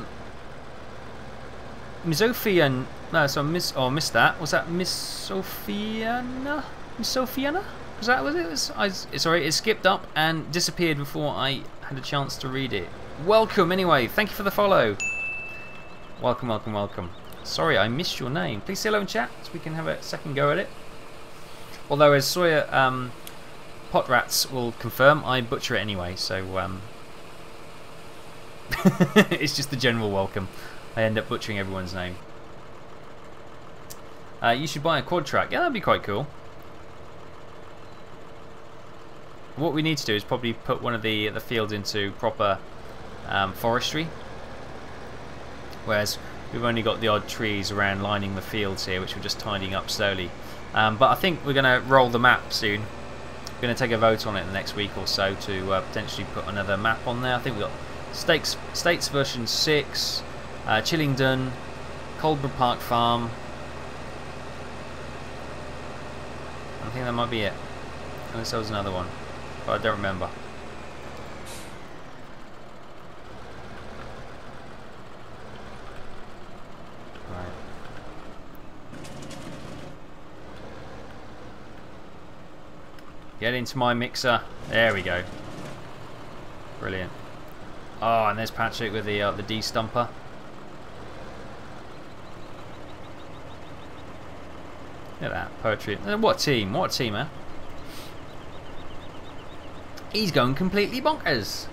S1: Misophian. No, so miss. Oh, I missed that. Was that Miss Sophiana? Miss Sophiana? Was that was it? it was, I, sorry, it skipped up and disappeared before I had a chance to read it. Welcome, anyway. Thank you for the follow. Welcome, welcome, welcome. Sorry, I missed your name. Please say hello in chat so we can have a second go at it. Although, as Sawyer um, Potrats will confirm, I butcher it anyway. So um, it's just the general welcome. I end up butchering everyone's name. Uh, you should buy a quad track. Yeah, that'd be quite cool. What we need to do is probably put one of the the fields into proper um, forestry, whereas we've only got the odd trees around lining the fields here, which we're just tidying up slowly. Um, but I think we're going to roll the map soon. We're going to take a vote on it in the next week or so to uh, potentially put another map on there. I think we've got States, States version six, uh, I think that might be it. Unless there was another one, but I don't remember. Right. Get into my mixer. There we go. Brilliant. Oh, and there's Patrick with the uh, the D stumper. Look at that poetry. What a team? What a team, man. He's going completely bonkers.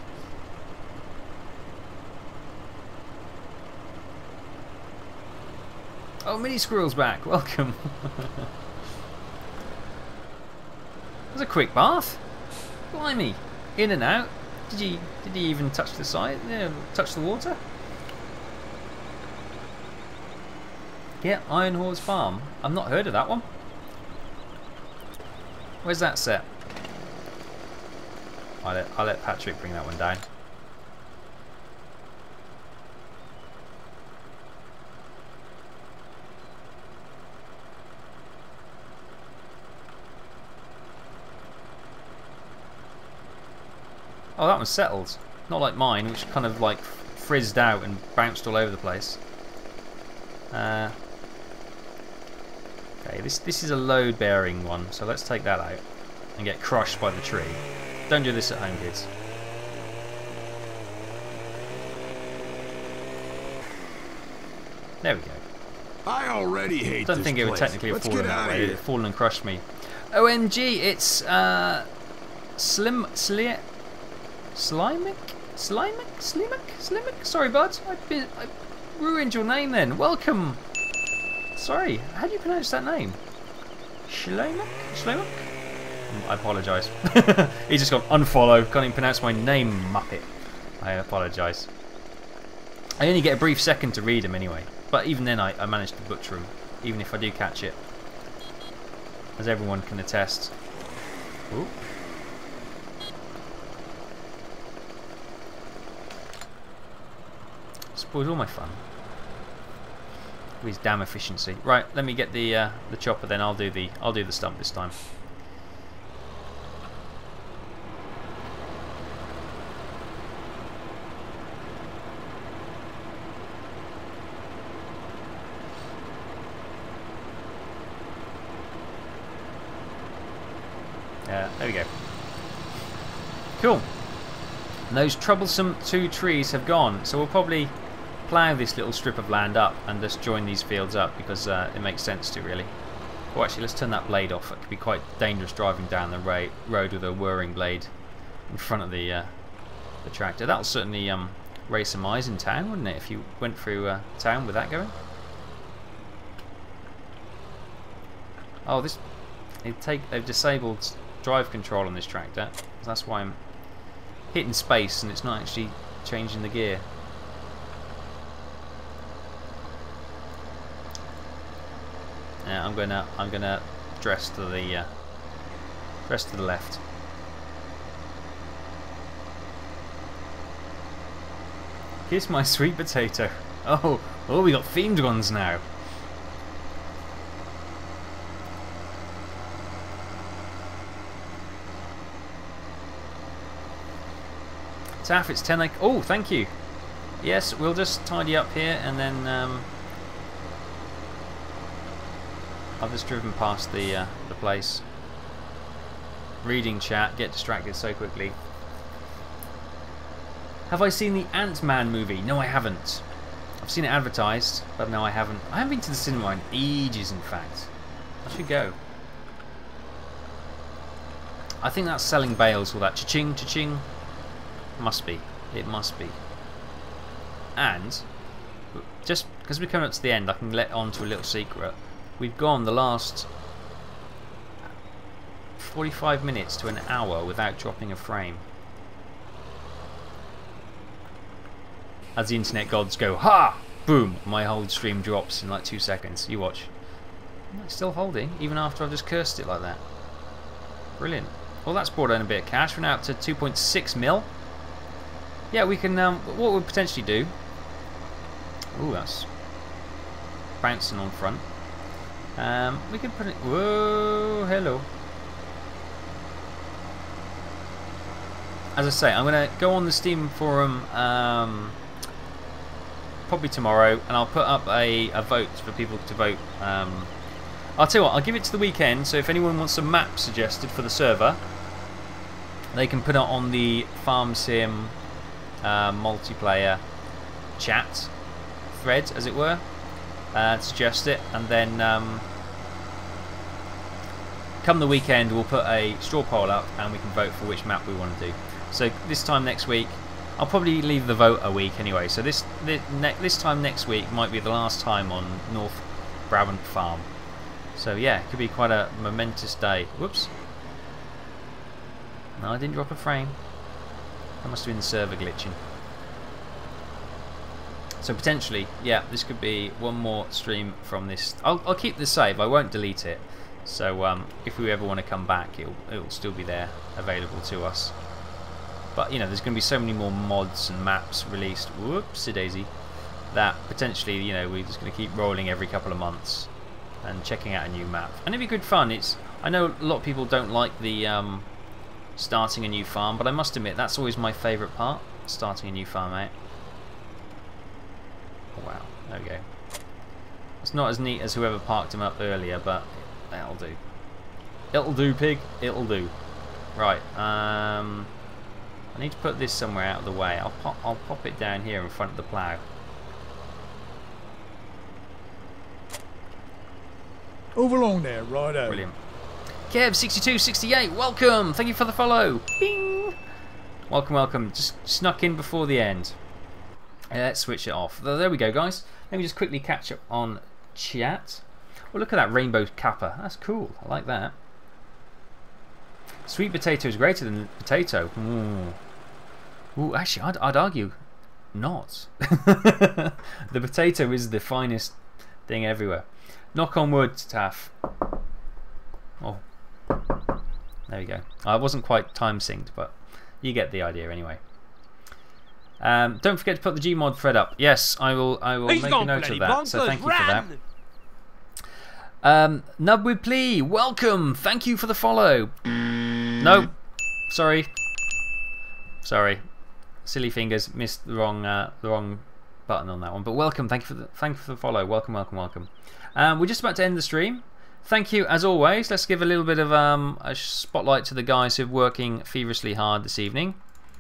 S1: Oh, Mini Squirrel's back. Welcome. That was a quick bath. Blimey. In and out. Did he, did he even touch the side? Yeah, touch the water? Yeah, Iron Horse Farm. I've not heard of that one. Where's that set? I'll let, I'll let Patrick bring that one down. Oh, that one's settled. Not like mine, which kind of like frizzed out and bounced all over the place. Uh, okay, this this is a load bearing one, so let's take that out and get crushed by the tree. Don't do this at home, kids. There we go.
S4: I already hate
S1: Don't
S4: this
S1: think it would
S4: place.
S1: technically have
S4: Let's
S1: fallen
S4: get
S1: that
S4: out
S1: way.
S4: of
S1: It
S4: here.
S1: had fallen and crushed me. O M G, it's uh, Slim Sli Slimek Slimek Slimek Slimek. Sorry, bud. I, been, I ruined your name. Then welcome. Sorry, how do you pronounce that name? Shlomek? Shlomek? I apologise. He's just gone unfollow. Can't even pronounce my name, Muppet. I apologise. I only get a brief second to read him anyway. But even then, I, I managed to butcher him, even if I do catch it, as everyone can attest. Ooh. Spoils all my fun. With his damn efficiency. Right, let me get the uh, the chopper. Then I'll do the I'll do the stump this time. Yeah, there we go. Cool. And those troublesome two trees have gone, so we'll probably plough this little strip of land up and just join these fields up because uh, it makes sense to, really. Oh, actually, let's turn that blade off. It could be quite dangerous driving down the ra road with a whirring blade in front of the uh, the tractor. That'll certainly um, raise some eyes in town, wouldn't it, if you went through uh, town with that going? Oh, this they take they've disabled drive control on this tractor. That's why I'm hitting space and it's not actually changing the gear. Yeah, I'm gonna I'm gonna dress to the uh, dress to the left. Kiss my sweet potato. Oh, oh, we got themed ones now. Taff, it's ten. Oh, thank you. Yes, we'll just tidy up here and then um, I've just driven past the uh, the place. Reading chat, get distracted so quickly. Have I seen the Ant-Man movie? No, I haven't. I've seen it advertised, but no, I haven't. I haven't been to the cinema in ages, in fact. I should go. I think that's selling bales, all that cha-ching, cha-ching. Must be. It must be. And just because we're coming up to the end, I can let on to a little secret. We've gone the last forty-five minutes to an hour without dropping a frame. As the internet gods go, ha! Boom! My whole stream drops in like two seconds. You watch. It's still holding, even after I've just cursed it like that. Brilliant. Well, that's brought in a bit of cash. We're now up to two point six mil. Yeah, we can, um, what we'll potentially do... Ooh, that's bouncing on front. Um, we could put it. Whoa, hello. As I say, I'm going to go on the Steam forum um, probably tomorrow, and I'll put up a, a vote for people to vote. Um, I'll tell you what, I'll give it to the weekend, so if anyone wants a map suggested for the server, they can put it on the Farm Sim uh, multiplayer chat thread, as it were, uh, suggest it, and then um, come the weekend we'll put a straw poll up and we can vote for which map we want to do. So this time next week, I'll probably leave the vote a week anyway, so this this, ne this time next week might be the last time on North Brabant Farm. So yeah, it could be quite a momentous day. Whoops. No, I didn't drop a frame. That must have been the server glitching. So potentially, yeah, this could be one more stream from this. I'll, I'll keep the save, I won't delete it. So um, if we ever want to come back, it'll, it'll still be there, available to us. But you know, there's going to be so many more mods and maps released, whoopsie daisy, that potentially, you know, we're just going to keep rolling every couple of months and checking out a new map. And it'd be good fun. It's I know a lot of people don't like the um, starting a new farm, but I must admit that's always my favourite part, starting a new farm out. Oh, wow, there we go. It's not as neat as whoever parked him up earlier, but that'll do. It'll do, pig. It'll do. Right. Um, I need to put this somewhere out of the way. I'll pop. I'll pop it down here in front of the plough.
S3: Move along there, righto.
S1: Brilliant. Kev sixty-two sixty-eight, welcome. Thank you for the follow. Bing. Welcome, welcome. Just snuck in before the end. Uh, let's switch it off. There we go, guys. Let me just quickly catch up on chat. Well, look at that rainbow kappa. That's cool. I like that. Sweet potato is greater than potato. Ooh, Ooh actually, I'd, I'd argue not. The potato is the finest thing everywhere. Knock on wood, Taff. Oh, there we go. I wasn't quite time synced, but you get the idea anyway. Um, don't forget to put the Gmod thread up. Yes, I will. I will
S2: He's
S1: make a note of that.
S2: bonkers.
S1: So thank you
S2: Ran.
S1: for that. Um, Nub with Plea, welcome. Thank you for the follow. No, sorry, sorry, silly fingers, missed the wrong, uh, the wrong button on that one. But welcome. Thank you for the, thank you for the follow. Welcome, welcome, welcome. Um, we're just about to end the stream. Thank you as always. Let's give a little bit of um, a spotlight to the guys who are working feverishly hard this evening.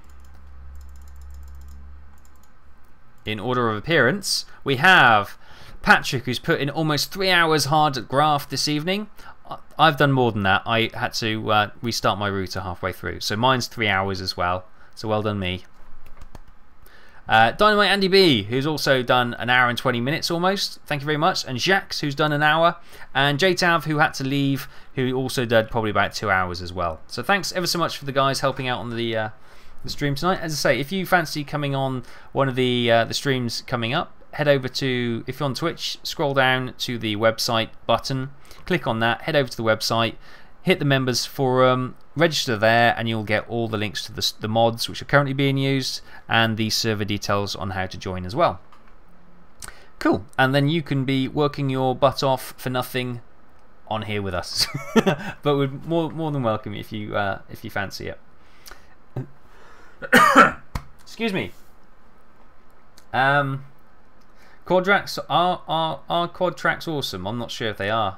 S1: In order of appearance, we have Patrick, who's put in almost three hours hard at graft this evening. I've done more than that. I had to uh, restart my router halfway through, so mine's three hours as well. So well done me. Uh, Dynamite Andy B, who's also done an hour and twenty minutes almost. Thank you very much. And Jax, who's done an hour. And J Tav, who had to leave, who also did probably about two hours as well. So thanks ever so much for the guys helping out on the uh, the stream tonight. As I say, if you fancy coming on one of the uh, the streams coming up, head over to, if you're on Twitch, scroll down to the website button, click on that, head over to the website, hit the members forum, register there, and you'll get all the links to the, the mods which are currently being used and the server details on how to join as well. Cool, and then you can be working your butt off for nothing on here with us. But we're more more than welcome if you uh, if you fancy it. Excuse me. Um, quad tracks are are are quad tracks awesome? I'm not sure if they are.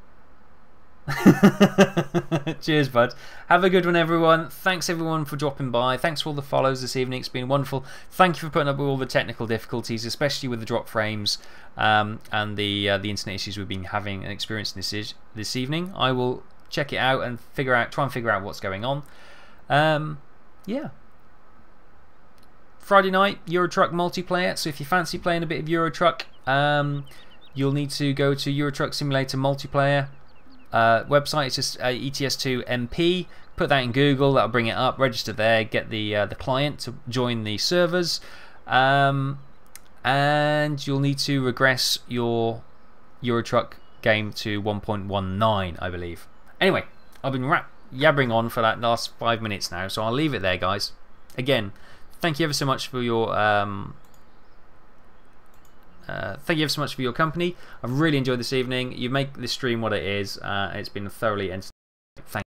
S1: Cheers, bud. Have a good one, everyone. Thanks everyone for dropping by. Thanks for all the follows this evening. It's been wonderful. Thank you for putting up with all the technical difficulties, especially with the drop frames um, and the uh, the internet issues we've been having and experiencing this this evening. I will check it out and figure out, try and figure out what's going on. Um, yeah. Friday night Euro Truck multiplayer. So if you fancy playing a bit of Euro Truck, um, you'll need to go to Euro Truck Simulator multiplayer. Uh, website, it's just uh, E T S two M P. Put that in Google, that'll bring it up. Register there, get the uh, the client to join the servers, um, and you'll need to regress your Euro Truck game to one point one nine, I believe. Anyway, I've been rap yabbering on for that last five minutes now, so I'll leave it there, guys. Again, thank you ever so much for your um, uh, thank you ever so much for your company. I've really enjoyed this evening. You make this stream what it is. Uh, it's been thoroughly entertaining. Thank you.